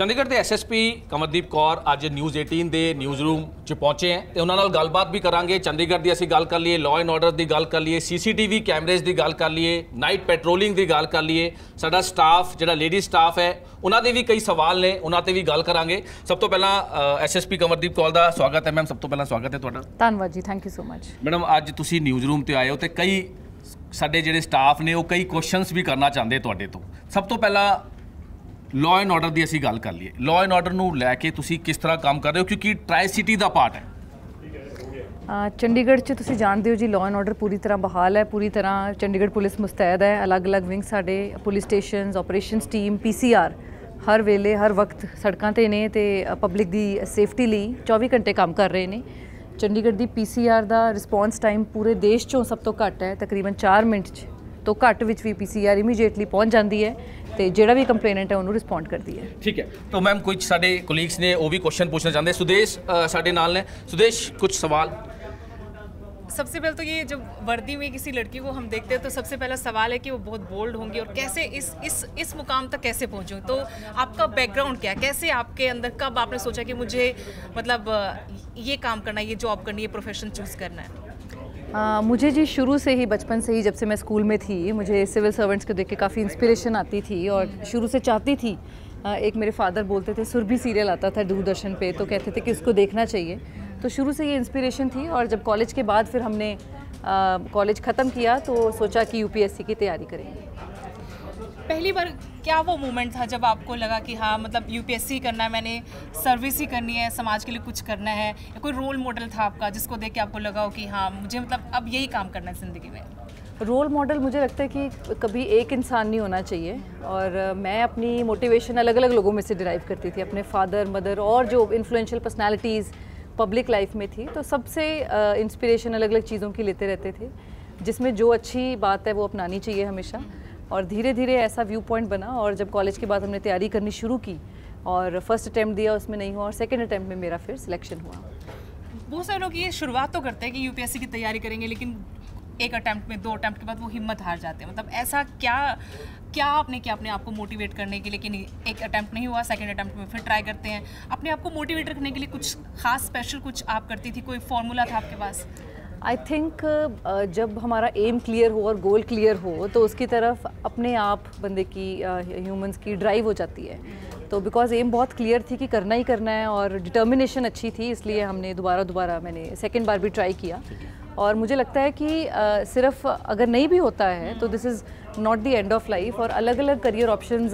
चंडीगढ़ के SSP कमरदीप कौर अज news 18 के न्यूज़ रूम च पहुंचे हैं तो उन्होंने गलबात भी करांगे। चंडीगढ़ की असी गल कर लीए, लॉ एंड ऑर्डर की गल कर लीए, CCTV कैमरेज की गल कर लीए, नाइट पेट्रोलिंग की गल कर लीए, साडा स्टाफ जो लेडी स्टाफ है उन्होंने भी कई सवाल ने, उन्होंने भी गल करांगे। सब तो पहला SSP कमरदीप कौर का स्वागत है। मैम सब तो पहला स्वागत है तुहाडा। धन्यवाद जी, thank you so much. Madam अज तुसी न्यूज़ रूम ते आए हो तो कई साडे जिहड़े स्टाफ ने वो कई क्वेश्चनस भी करना चाहते तुहाडे तो। सब तो पहला लॉ एंड ऑर्डर की असी गल कर लीए, लॉ एंड ऑर्डर नूं लैके तुसी किस तरह काम कर रहे हो क्योंकि ट्राई सिटी का पार्ट है। चंडीगढ़ च तुसी जानते हो जी, लॉ एंड ऑर्डर पूरी तरह बहाल है, पूरी तरह चंडीगढ़ पुलिस मुस्तैद है। अलग अलग विंग साडे police station, operations team, PCR हर वेले हर वक्त सड़कों ते ने ते पब्लिक की सेफ्टी लिए 24 घंटे काम कर रहे हैं। चंडीगढ़ की PCR का रिस्पॉन्स टाइम पूरे देश चों सब तो घट है, तकरीबन 4 मिनट तो घट विच भी PCR इमीजिएटली पहुँच जाती है तो जोड़ा भी कंप्लेनेंट है उन्होंने रिस्पॉन्ड करती है। ठीक है, तो मैम कुछ साडे कोलीग्स ने वो भी क्वेश्चन पूछना चाहते हैं। सुदेश साडे नाल ने। सुदेश कुछ सवाल। सबसे पहले तो ये जब वर्दी में किसी लड़की को हम देखते हैं तो सबसे पहला सवाल है कि वो बहुत बोल्ड होंगी और कैसे इस मुकाम तक कैसे पहुंचूं। तो आपका बैकग्राउंड क्या है, कैसे आपके अंदर, कब आपने सोचा कि मुझे मतलब ये काम करना है, ये जॉब करनी है, प्रोफेशन चूज़ करना है? मुझे जी शुरू से ही, बचपन से ही, जब से मैं स्कूल में थी, मुझे सिविल सर्वेंट्स को देख के काफ़ी इंस्पिरेशन आती थी और शुरू से चाहती थी। एक मेरे फादर बोलते थे, सुरभि सीरियल आता था दूरदर्शन पे, तो कहते थे कि उसको देखना चाहिए। तो शुरू से ये इंस्पिरेशन थी और जब कॉलेज के बाद फिर हमने कॉलेज ख़त्म किया तो सोचा कि UPSC की तैयारी करेंगे। पहली बार क्या वो मोमेंट था जब आपको लगा कि हाँ मतलब UPSC करना है, मैंने सर्विस ही करनी है, समाज के लिए कुछ करना है, या कोई रोल मॉडल था आपका जिसको देख के आपको लगा हो कि हाँ मुझे मतलब अब यही काम करना है ज़िंदगी में? रोल मॉडल मुझे लगता है कि कभी एक इंसान नहीं होना चाहिए और मैं अपनी मोटिवेशन अलग अलग लोगों में से डिराइव करती थी, अपने फादर, मदर और जो इन्फ्लुएंशियल पर्सनालिटीज़ पब्लिक लाइफ में थी। तो सबसे इंस्पिरेशन अलग अलग चीज़ों की लेते रहते थे, जिसमें जो अच्छी बात है वो अपनानी चाहिए हमेशा। और धीरे धीरे ऐसा व्यू पॉइंट बना और जब कॉलेज के बाद हमने तैयारी करनी शुरू की और फर्स्ट अटैम्प्ट दिया, उसमें नहीं हुआ और सेकंड अटैम्प्ट में मेरा फिर सिलेक्शन हुआ। बहुत सारे लोग ये शुरुआत तो करते हैं कि UPSC की तैयारी करेंगे, लेकिन एक अटैम्प्ट में, 2 अटैम्प्ट के बाद वो हिम्मत हार जाते हैं। मतलब ऐसा क्या आपने किया अपने आप को मोटिवेट करने के लिए कि एक अटैम्प्ट नहीं हुआ, सेकंड अटैम्प्ट में फिर ट्राई करते हैं? अपने आप को मोटिवेट रखने के लिए कुछ खास स्पेशल कुछ आप करती थी, कोई फॉर्मूला था आपके पास? आई थिंक जब हमारा एम क्लियर हो और गोल क्लियर हो तो उसकी तरफ अपने आप बंदे की, ह्यूमंस की ड्राइव हो जाती है। तो बिकॉज एम बहुत क्लियर थी कि करना ही करना है और डिटर्मिनेशन अच्छी थी, इसलिए हमने दोबारा मैंने सेकंड बार भी ट्राई किया। और मुझे लगता है कि सिर्फ अगर नहीं भी होता है तो this is not the end of life और अलग अलग करियर ऑप्शंस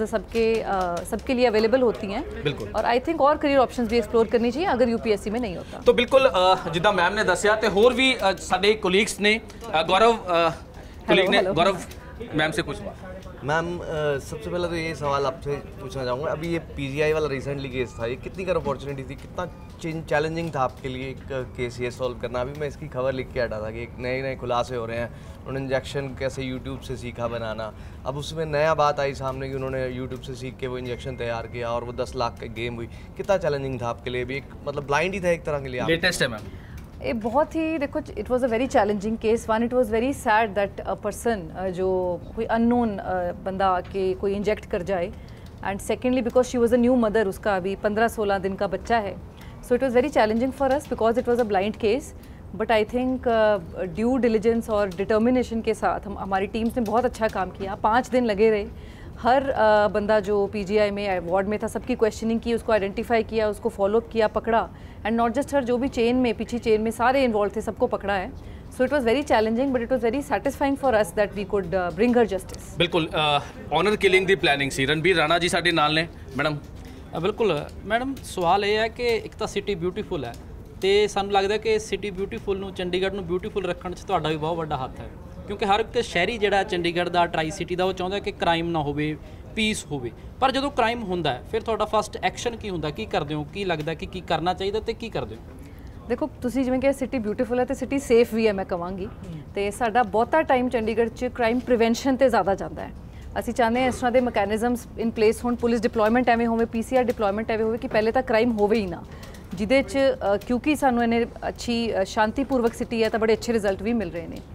सबके लिए अवेलेबल होती हैं। बिल्कुल। और आई थिंक और करियर ऑप्शंस भी एक्सप्लोर करनी चाहिए अगर UPSC में नहीं होता तो। बिल्कुल जिद्दां मैम ने दस्या तो होर भी साडे कोलीग्स ने। गौरव कोलीग ने, गौरव मैम से कुछ। मैम सबसे पहले तो ये सवाल आपसे पूछना चाहूँगा, अभी ये PGI वाला रिसेंटली केस था, ये कितनी कर अपॉर्चुनिटी थी, कितना चैलेंजिंग था आपके लिए एक केस ये सॉल्व करना? अभी मैं इसकी खबर लिख के हटा था कि एक नए खुलासे हो रहे हैं, उन्होंने इंजेक्शन कैसे YouTube से सीखा बनाना। अब उसमें नया बात आई सामने कि उन्होंने YouTube से सीख के वो इंजेक्शन तैयार किया और वो 10 लाख की गेम हुई। कितना चैलेंजिंग था आपके लिए? भी एक मतलब ब्लाइंड ही था एक तरह के लिए। लेटेस्ट है मैम ये बहुत ही, देखो it was a very challenging case. One, it was very sad that a person, जो कोई अननोन बंदा के कोई इंजेक्ट कर जाए, and secondly because she was a new mother, उसका अभी 15-16 दिन का बच्चा है। So it was very challenging for us because it was a blind case. But I think due diligence और डिटर्मिनेशन के साथ हमारी टीम्स ने बहुत अच्छा काम किया। 5 दिन लगे रहे, हर बंदा जो PGI में वार्ड में था सबकी क्वेश्चनिंग की, उसको आइडेंटिफाई किया, उसको फॉलोअप किया, पकड़ा। एंड नॉट जस्ट हर, जो भी चेन में, पीछे चेन में सारे इन्वॉल्व थे, सबको पकड़ा है। So it was very challenging but it was very satisfying for us that we could bring her justice. बिल्कुल ऑनर किलिंग दी प्लैनिंग सी। रणबीर राणा जी साडे नाल ने। मैडम बिल्कुल मैडम, सवाल ये है कि एक तो सिटी ब्यूटीफुल है तो सानूं लगदा कि सिटी ब्यूटीफुल नूं, चंडीगढ़ नूं ब्यूटीफुल रखण 'च तुहाडा भी बहुत वड्डा हੱਥ है, क्योंकि हर एक शहरी जिहड़ा चंडीगढ़ दा, ट्राई सिटी दा, वो चाहुंदा कि क्राइम ना होवे, पीस होवे। पर जदों क्राइम हुंदा है फिर तुहाडा फस्ट एक्शन की हुंदा, की करदे हो, की लगदा कि की करना चाहिए ते की करदे हो? देखो तुसी जिवें कि सिटी ब्यूटीफुल है तो सिटी सेफ भी है, मैं कहांगी। तो साडा बहुता टाइम चंडीगढ़ च क्राइम प्रिवेंशन ते ज़्यादा जाता है। ਅਸੀਂ ਚਾਹੁੰਦੇ ਹਾਂ ਇਸ ਤਰ੍ਹਾਂ ਦੇ ਮੈਕੈਨਿਜ਼ਮਸ ਇਨ ਪਲੇਸ ਹੋਣ, ਪੁਲਿਸ ਡਿਪਲੋਇਮੈਂਟ ਐਵੇਂ ਹੋਵੇ, PCR ਡਿਪਲੋਇਮੈਂਟ ਐਵੇਂ ਹੋਵੇ ਕਿ ਪਹਿਲੇ ਤਾਂ ਕ੍ਰਾਈਮ ਹੋਵੇ ਹੀ ਨਾ, ਜਿਹਦੇ 'ਚ ਕਿਉਂਕਿ ਸਾਨੂੰ ਇਹਨੇ ਅੱਛੀ ਸ਼ਾਂਤੀਪੂਰਵਕ ਸਿਟੀ ਹੈ ਤਾਂ ਬੜੇ ਅੱਛੇ ਰਿਜ਼ਲਟ ਵੀ ਮਿਲ ਰਹੇ ਨੇ।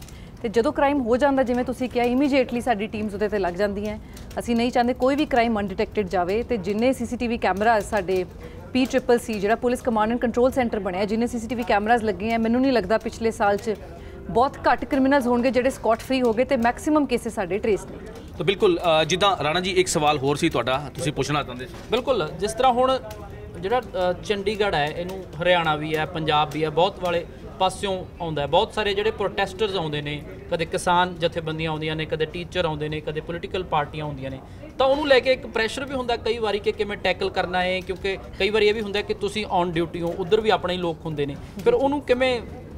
ਤੇ ਜਦੋਂ ਕ੍ਰਾਈਮ ਹੋ ਜਾਂਦਾ ਜਿਵੇਂ ਤੁਸੀਂ ਕਿਹਾ ਇਮੀਡੀਏਟਲੀ ਸਾਡੀ ਟੀਮਸ ਉਹਦੇ ਤੇ ਲੱਗ ਜਾਂਦੀਆਂ। ਅਸੀਂ ਨਹੀਂ ਚਾਹੁੰਦੇ ਕੋਈ ਵੀ ਕ੍ਰਾਈਮ ਅਨਡਿਟੈਕਟਡ ਜਾਵੇ ਤੇ ਜਿੰਨੇ ਸੀਸੀਟੀਵੀ ਕੈਮਰਾਜ਼ ਸਾਡੇ PCCC ਜਿਹੜਾ police command and control centre ਬਣਿਆ ਜਿੰਨੇ ਸੀਸੀਟੀਵੀ ਕੈਮਰਾਜ਼ ਲੱਗੇ ਆ ਮੈਨੂੰ ਨਹੀਂ ਲੱਗਦਾ ਪਿਛਲੇ ਸਾਲ 'ਚ ਬਹੁਤ ਘੱਟ ਕ੍ਰਿਮੀਨਲਸ ਹੋਣਗੇ ਜਿਹੜੇ ਸਕਾਟ ਫ੍ਰੀ ਹੋ ਗਏ ਤੇ ਮੈਕਸਿਮਮ ਕੇਸਿਸ ਸਾਡੇ ਟ੍ਰੇਸ ਨੇ। ਤਾਂ ਬਿਲਕੁਲ ਜਿੱਦਾਂ ਰਾਣਾ ਜੀ ਇੱਕ ਸਵਾਲ ਹੋਰ ਸੀ ਤੁਹਾਡਾ ਤੁਸੀਂ ਪੁੱਛਣਾ ਚਾਹੁੰਦੇ ਸੀ। ਬਿਲਕੁਲ ਜਿਸ ਤਰ੍ਹਾਂ ਹੁਣ ਜਿਹੜਾ ਚੰਡੀਗੜ੍ਹ ਹੈ ਇਹਨੂੰ ਹਰਿਆਣਾ ਵੀ ਹੈ ਪੰਜਾਬ ਵੀ ਹੈ ਬਹੁਤ ਵਾਲੇ ਪਾਸਿਓਂ ਆਉਂਦਾ ਹੈ। ਬਹੁਤ ਸਾਰੇ ਜਿਹੜੇ ਪ੍ਰੋਟੈਸਟਰਸ ਆਉਂਦੇ ਨੇ ਕਦੇ ਕਿਸਾਨ ਜਥੇਬੰਦੀਆਂ ਆਉਂਦੀਆਂ ਨੇ ਕਦੇ ਟੀਚਰ ਆਉਂਦੇ ਨੇ ਕਦੇ ਪੋਲੀਟੀਕਲ ਪਾਰਟੀਆਂ ਆਉਂਦੀਆਂ ਨੇ ਤਾਂ ਉਹਨੂੰ ਲੈ ਕੇ ਇੱਕ ਪ੍ਰੈਸ਼ਰ ਵੀ ਹੁੰਦਾ ਕਈ ਵਾਰੀ ਕਿ ਕਿਵੇਂ ਟੈਕਲ ਕਰਨਾ ਹੈ ਕਿਉਂਕਿ ਕਈ ਵਾਰੀ ਇਹ ਵੀ ਹੁੰਦਾ ਕਿ ਤੁਸੀਂ ਔਨ ਡਿਊਟੀ ਹੋ ਉੱਧਰ ਵੀ ਆਪਣੇ ਹੀ ਲੋਕ ਹੁੰਦੇ ਨੇ ਫਿਰ ਉਹਨੂੰ ਕਿਵੇਂ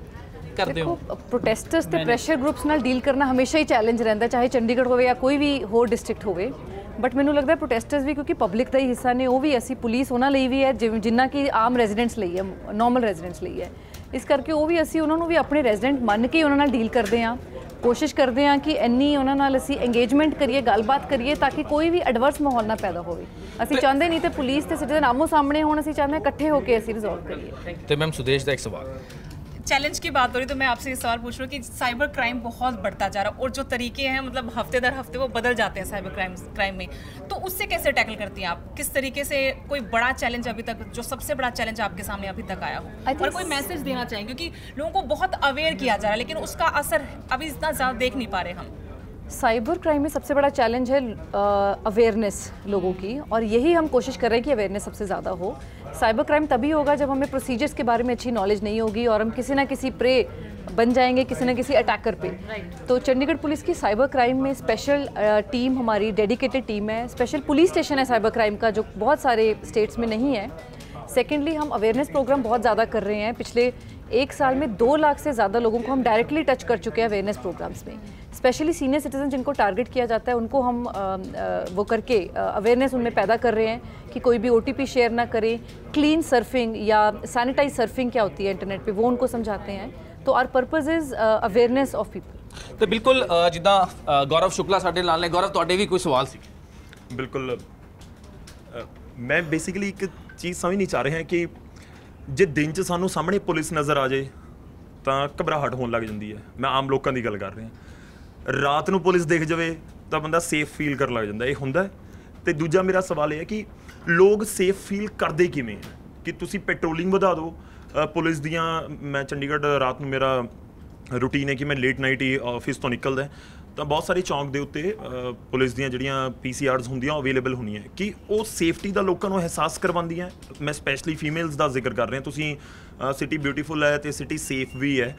ਕਰਦੇ ਹੋ? ਪ੍ਰੋਟੈਸਟਰਸ ਤੇ ਪ੍ਰੈਸ਼ਰ ਗਰੁੱਪਸ ਨਾਲ ਡੀਲ ਕਰਨਾ ਹਮੇਸ਼ਾ ਹੀ ਚੈਲੰਜ ਰਹਿੰਦਾ ਚਾਹੇ ਚੰਡੀਗੜ੍ਹ ਹੋਵੇ ਜਾਂ ਕੋਈ ਵੀ ਹੋਰ ਡਿਸਟ੍ਰਿਕਟ ਹੋਵੇ ਬਟ ਮੈਨੂੰ ਲੱਗਦਾ ਪ੍ਰੋਟੈਸਟਰਸ ਵੀ ਕਿਉਂਕਿ ਪਬਲਿਕ ਦਾ ਹੀ ਹਿੱਸਾ ਨੇ ਉਹ ਵੀ ਅਸੀਂ ਪੁਲਿਸ ਉਹਨਾਂ ਲਈ ਵੀ ਹੈ ਜਿੰਨਾ ਕਿ ਆਮ ਰੈਜ਼ੀਡੈਂਟਸ ਲਈ ਹੈ ਨਾਰਮਲ ਰੈਜ਼ੀਡੈਂਟਸ ਲਈ ਹੈ ਇਸ ਕਰਕੇ ਉਹ ਵੀ ਅਸੀਂ ਉਹਨਾਂ ਨੂੰ ਵੀ ਆਪਣੇ ਰੈਜ਼ੀਡੈਂਟ ਮੰਨ ਕੇ ਉਹਨਾਂ ਨਾਲ ਡੀਲ ਕਰਦੇ ਹਾਂ ਕੋਸ਼ਿਸ਼ ਕਰਦੇ ਹਾਂ ਕਿ ਇੰਨੀ ਉਹਨਾਂ ਨਾਲ ਅਸੀਂ ਇੰਗੇਜਮੈਂਟ ਕਰੀਏ ਗੱਲਬਾਤ ਕਰੀਏ ਤਾਂ ਕਿ ਕੋਈ ਵੀ ਐਡਵਰਸ ਮਾਹੌਲ ਨਾ ਪੈਦਾ ਹੋਵੇ। ਅਸੀਂ ਚਾਹੁੰਦੇ ਨਹੀਂ ਤੇ ਪੁਲਿਸ ਤੇ ਸਿਟੀਜ਼ਨ ਆਮੋ ਸਾਹਮਣੇ ਹੋਣ ਅਸੀਂ ਚਾਹੁੰਦੇ ਇਕੱਠੇ ਹੋ ਕੇ ਅਸੀਂ ਰਿਜ਼ੋਲਵ ਕਰੀਏ। ਤੇ ਮੈਮ ਸੁਦੇਸ਼ ਦਾ ਇੱਕ ਸਵਾਲ चैलेंज की बात हो रही तो मैं आपसे ये सवाल पूछ रहा हूँ कि साइबर क्राइम बहुत बढ़ता जा रहा है और जो तरीके हैं मतलब हफ्ते दर हफ्ते वो बदल जाते हैं साइबर क्राइम में तो उससे कैसे टैकल करती हैं आप? किस तरीके से कोई बड़ा चैलेंज अभी तक जो सबसे बड़ा चैलेंज आपके सामने अभी तक आया हो और कोई मैसेज देना चाहिए क्योंकि लोगों को बहुत अवेयर किया जा रहा है लेकिन उसका असर अभी इतना ज़्यादा देख नहीं पा रहे हम। साइबर क्राइम में सबसे बड़ा चैलेंज है अवेयरनेस लोगों की और यही हम कोशिश कर रहे हैं कि अवेयरनेस सबसे ज़्यादा हो। साइबर क्राइम तभी होगा जब हमें प्रोसीजर्स के बारे में अच्छी नॉलेज नहीं होगी और हम किसी ना किसी प्रे बन जाएंगे किसी ना किसी अटैकर पे। तो चंडीगढ़ पुलिस की साइबर क्राइम में स्पेशल टीम हमारी डेडिकेटेड टीम है स्पेशल पुलिस स्टेशन है साइबर क्राइम का जो बहुत सारे स्टेट्स में नहीं है। सेकेंडली हम अवेयरनेस प्रोग्राम बहुत ज़्यादा कर रहे हैं पिछले 1 साल में 2 लाख से ज़्यादा लोगों को हम डायरेक्टली टच कर चुके हैं अवेयरनेस प्रोग्राम्स में। स्पेशली सीनियर सिटीजन जिनको टारगेट किया जाता है उनको हम वो करके अवेयरनेस उनमें पैदा कर रहे हैं कि कोई भी OTP शेयर ना करें क्लीन सर्फिंग या सैनिटाइज सर्फिंग क्या होती है इंटरनेट पे वो उनको समझाते हैं। तो our purpose is awareness of people. तो बिल्कुल जिद्दां गौरव शुक्ला साडे नाल ने गौरव तुहाडे भी कोई सवाल सी? बिल्कुल मैं बेसिकली एक चीज़ समझ नहीं चाह रहे हैं कि जे दिन च सानू सामने पुलिस नज़र आ जाए तो घबराहट होने लग जाती है। मैं आम लोगों की गल कर रहा रात को पुलिस दिख जाए तो बंदा सेफ फील कर लग जाता ये होंदा है। तो दूजा मेरा सवाल यह है कि लोग सेफ फील करते किवें कि तुसी पेट्रोलिंग बढ़ा दो पुलिस दियां। मैं चंडीगढ़ रात को मेरा रूटीन है कि मैं लेट नाइट ही ऑफिस तो निकलदा तो बहुत सारे चौंक के उत्ते पुलिस दियां जिहड़ियां PCRs होंदियां अवेलेबल होंदियां कि वो सेफ्टी का लोगों को एहसास करवांदियां। मैं स्पैशली फीमेल्स का जिक्र कर रहा तुसी सिटी ब्यूटीफुल है तो सिटी सेफ भी है।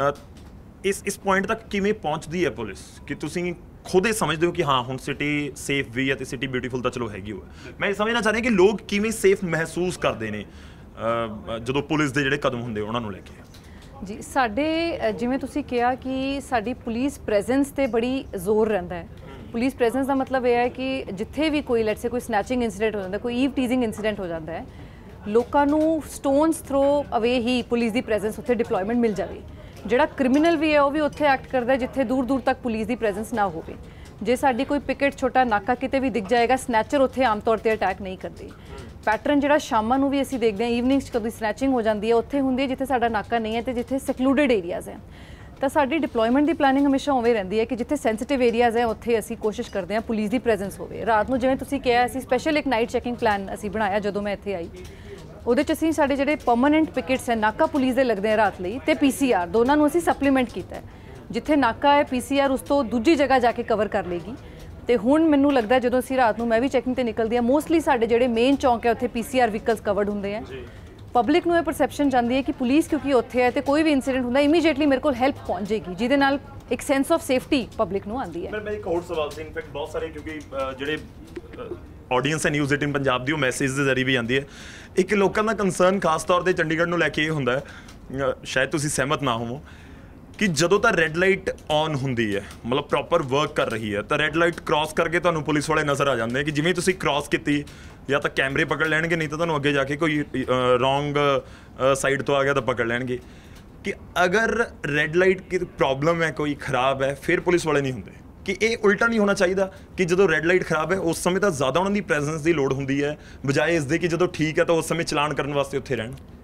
इस पॉइंट तक किवें पहुँचती है पुलिस कि तुसी खुद ही समझते हो कि हाँ हुण सिटी सेफ भी है तो सिटी ब्यूटीफुल तो चलो हैगी है। मैं समझना चाह रहा कि लोग किवें सेफ महसूस करते हैं जो पुलिस के जिहड़े कदम होंदे उन्हां नूं लैके। जी साडे जिवें तुसीं कहा कि साडी पुलिस प्रेजेंस ते बड़ी जोर रहिंदा है। पुलिस प्रेजेंस का मतलब यह है कि जिथे भी कोई लेट्स से कोई स्नैचिंग इंसीडेंट हो जाता है कोई ईव टीजिंग इंसीडेंट हो जाता है लोगों नूं स्टोन्स थ्रो अवे ही पुलिस की प्रेजेंस उत्थे डिप्लॉयमेंट मिल जाए। जिहड़ा क्रिमिनल भी है वह भी उत्थे एक्ट करता है जिथे दूर दूर तक पुलिस की प्रेजेंस ना होवे। जे साडी कोई पिकेट छोटा नाका किते भी दिख जाएगा स्नैचर उत्थे आम तौर पर अटैक नहीं करते। पैटर्न जिहड़ा शामां नूं भी असीं देखते हैं ईवनिंग्स कभी स्नैचिंग हो जाती है उत्थे हुंदी है जिथे साडा नाका नहीं है तो जिथे सैकलूडिड एरियाज़ हैं। तो साडी डिप्लॉयमेंट की प्लानिंग हमेशा उवें रहिंदी है कि जिथे सेंसिटिव एरियाज़ हैं उत्थे असीं कोशिश करते हैं पुलिस की प्रेजेंस होवे। रात नूं जिवें तुसीं कहा असीं स्पैशल एक नाइट चैकिंग प्लान असीं बनाया जदों मैं इत्थे आई ਉਹਦੇ 'ਚ ਅਸੀਂ ਸਾਡੇ ਜਿਹੜੇ ਪਰਮਾਨੈਂਟ ਪਿਕਟਸ ਹੈ ਨਾਕਾ ਪੁਲਿਸ ਦੇ ਲੱਗਦੇ ਆ ਰਾਤ ਲਈ ਤੇ PCR ਦੋਨਾਂ ਨੂੰ ਅਸੀਂ ਸਪਲੀਮੈਂਟ ਕੀਤਾ ਹੈ। ਜਿੱਥੇ ਨਾਕਾ ਹੈ PCR ਉਸ ਤੋਂ ਦੂਜੀ ਜਗ੍ਹਾ ਜਾ ਕੇ ਕਵਰ ਕਰ ਲੇਗੀ। ਤੇ ਹੁਣ ਮੈਨੂੰ ਲੱਗਦਾ ਜਦੋਂ ਅਸੀਂ ਰਾਤ ਨੂੰ ਮੈਂ ਵੀ ਚੈਕਿੰਗ ਤੇ ਨਿਕਲਦੀ ਆ ਮੋਸਟਲੀ ਸਾਡੇ ਜਿਹੜੇ ਮੇਨ ਚੌਂਕ ਹੈ ਉੱਥੇ PCR ਵਹੀਕਲਸ ਕਵਰਡ ਹੁੰਦੇ ਆ। ਪਬਲਿਕ ਨੂੰ ਇਹ ਪਰਸੈਪਸ਼ਨ ਜਾਂਦੀ ਹੈ ਕਿ ਪੁਲਿਸ ਕਿਉਂਕਿ ਉੱਥੇ ਹੈ ਤੇ ਕੋਈ ਵੀ ਇਨਸੀਡੈਂਟ ਹੁੰਦਾ ਇਮੀਡੀਏਟਲੀ ਮੇਰੇ ਕੋਲ ਹੈਲਪ ਪਹੁੰਚ ਜਾਏਗੀ ਜਿਹਦੇ ਨਾਲ ਇੱਕ ਸੈਂਸ ਆਫ ਸੇਫਟੀ ਪਬਲਿਕ ਨੂੰ ਆਉਂਦੀ ਹੈ। ਮੈਂ ਇੱਕ ਹੋਰ ਸਵਾਲ ਸੀ ਇਨਫੈਕਟ ਬਹੁਤ ਸਾਰੇ ਕਿਉਂਕਿ ਜਿਹੜੇ ਆਡੀਅנס ਹੈ ਨਿਊਜ਼ 18 ਪੰਜਾਬ ਦੀ ਉਹ ਮੈਸੇਜ ਦੇ ਜ਼ਰੀਏ ਵੀ ਆਉਂਦੀ ਹੈ। ਇੱਕ ਲੋਕਾਂ ਦਾ ਕੰਸਰਨ ਖਾਸ ਤੌਰ ਤੇ ਚੰਡੀਗੜ੍ਹ ਨੂੰ ਲੈ ਕੇ ਇਹ ਹੁੰਦਾ ਹੈ ਸ਼ਾਇਦ ਤੁਸੀਂ ਸਹਿਮਤ ਨਾ ਹੋਵੋ ਕਿ ਜਦੋਂ ਤਾਂ ਰੈੱਡ ਲਾਈਟ ਔਨ ਹੁੰਦੀ ਹੈ ਮਤਲਬ ਪ੍ਰੋਪਰ ਵਰਕ ਕਰ ਰਹੀ ਹੈ ਤਾਂ ਰੈੱਡ ਲਾਈਟ ਕ੍ਰਾਸ ਕਰਕੇ ਤੁਹਾਨੂੰ ਪੁਲਿਸ ਵਾਲੇ ਨਜ਼ਰ ਆ ਜਾਂਦੇ ਕਿ ਜਿਵੇਂ ਤੁਸੀਂ ਕ੍ਰਾਸ ਕੀਤੀ ਜਾਂ ਤਾਂ ਕੈਮਰੇ ਪਕੜ ਲੈਣਗੇ ਨਹੀਂ ਤਾਂ ਤੁਹਾਨੂੰ ਅੱਗੇ ਜਾ ਕੇ ਕੋਈ ਰੋਂਗ ਸਾਈਡ ਤੋਂ ਆ ਗਿਆ ਤਾਂ ਪਕੜ ਲੈਣਗੇ ਕਿ ਅਗਰ ਰੈੱਡ ਲਾਈਟ ਕੀ ਪ੍ਰੋਬਲਮ ਹੈ ਕੋਈ ਖਰਾਬ ਹੈ ਫਿਰ ਪੁਲਿਸ ਵਾਲੇ ਨਹੀਂ ਹੁੰਦੇ ਕਿ ਇਹ ਉਲਟਾ ਨਹੀਂ ਹੋਣਾ ਚਾਹੀਦਾ ਕਿ ਜਦੋਂ ਰੈੱਡ ਲਾਈਟ ਖਰਾਬ ਹੈ ਉਸ ਸਮੇਂ ਤਾਂ ਜ਼ਿਆਦਾ ਉਹਨਾਂ ਦੀ ਪ੍ਰੈਜ਼ੈਂਸ ਦੀ ਲੋੜ ਹੁੰਦੀ ਹੈ ਬਜਾਏ ਇਸ ਦੇ ਕਿ ਜਦੋਂ ਠੀਕ ਹੈ ਤਾਂ ਉਸ ਸਮੇਂ ਚਲਾਨ ਕਰਨ ਵਾਸਤੇ ਉੱਥੇ ਰਹਿਣ।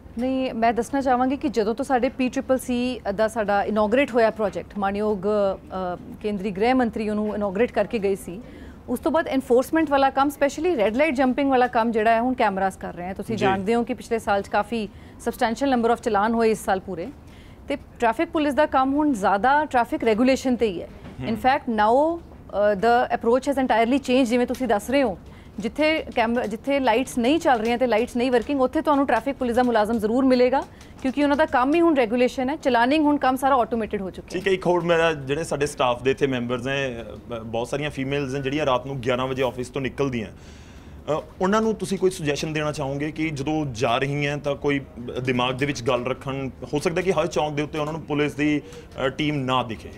ਨਹੀਂ, ਮੈਂ ਦੱਸਣਾ ਚਾਹਾਂਗੀ ਕਿ ਜਦੋਂ ਤੋਂ ਸਾਡੇ PCCC ਦਾ ਸਾਡਾ ਇਨੋਗਰੇਟ ਹੋਇਆ ਪ੍ਰੋਜੈਕਟ, ਮਾਨਯੋਗ ਕੇਂਦਰੀ ਗ੍ਰਹਿ ਮੰਤਰੀ ਉਹਨੂੰ ਇਨੋਗਰੇਟ ਕਰਕੇ ਗਏ ਸੀ, ਉਸ ਤੋਂ ਬਾਅਦ ਐਨਫੋਰਸਮੈਂਟ ਵਾਲਾ ਕੰਮ, ਸਪੈਸ਼ਲੀ ਰੈੱਡ ਲਾਈਟ ਜੰਪਿੰਗ ਵਾਲਾ ਕੰਮ ਜਿਹੜਾ ਹੈ ਹੁਣ ਕੈਮਰਾਸ ਕਰ ਰਹੇ ਹੈ। ਤੁਸੀਂ ਜਾਣਦੇ ਹੋ ਕਿ ਪਿਛਲੇ ਸਾਲ 'ਚ ਕਾਫੀ ਸਬਸਟੈਂਸ਼ੀਅਲ ਨੰਬਰ ਆਫ ਚਲਾਨ ਹੋਏ ਇਸ ਸਾਲ ਪੂਰੇ, ਤੇ ਟ੍ਰੈਫਿਕ ਪੁਲਿਸ ਦਾ ਕੰਮ ਹੁਣ ਜ਼ਿਆਦਾ ਟ੍ਰੈਫਿਕ ਰੈਗੂਲੇਸ਼ਨ ਤੇ ਹੀ ਹੈ। In fact now the approach has entirely change. ਜਿਵੇਂ ਤੁਸੀਂ ਦੱਸ ਰਹੇ ਹੋ, ਜਿੱਥੇ ਲਾਈਟਸ ਨਹੀਂ ਚੱਲ ਰਹੀਆਂ ਤੇ ਲਾਈਟਸ ਨਹੀਂ ਵਰਕਿੰਗ, ਉੱਥੇ ਤੁਹਾਨੂੰ ਟ੍ਰੈਫਿਕ ਪੁਲਿਸ ਦਾ ਮੁਲਾਜ਼ਮ ਜ਼ਰੂਰ ਮਿਲੇਗਾ, ਕਿਉਂਕਿ ਉਹਨਾਂ ਦਾ ਕੰਮ ਹੀ ਹੁਣ ਰੈਗੂਲੇਸ਼ਨ ਹੈ, ਚਲਾਨਿੰਗ ਹੁਣ ਕੰਮ ਸਾਰਾ ਆਟੋਮੇਟਿਡ ਹੋ ਚੁੱਕਿਆ ਹੈ। ਠੀਕ ਹੈ, ਇੱਕ ਹੋਰ ਮੇਰਾ ਜਿਹੜੇ ਸਾਡੇ ਸਟਾਫ ਦੇ ਇੱਥੇ ਮੈਂਬਰਸ ਨੇ, ਬਹੁਤ ਸਾਰੀਆਂ ਫੀਮੇਲਸ ਨੇ ਜਿਹੜੀਆਂ ਰਾਤ ਨੂੰ 11 ਵਜੇ ਆਫਿਸ ਤੋਂ ਨਿਕਲਦੀਆਂ, ਉਹਨਾਂ ਨੂੰ ਤੁਸੀਂ ਕੋਈ ਸੁਜੈਸ਼ਨ ਦੇਣਾ ਚਾਹੋਗੇ ਕਿ ਜਦੋਂ ਜਾ ਰਹੀ ਹੈ ਤਾਂ ਕੋਈ ਦਿਮਾਗ ਦੇ ਵਿੱਚ ਗੱਲ ਰੱਖਣ, ਹੋ ਸਕਦਾ ਕਿ ਹਰ ਚੌਂਕ ਦੇ ਉੱਤੇ ਉਹਨਾਂ ਨੂੰ ਪੁਲਿਸ ਦੀ ਟੀਮ ਨਾ ਦਿਖੇ?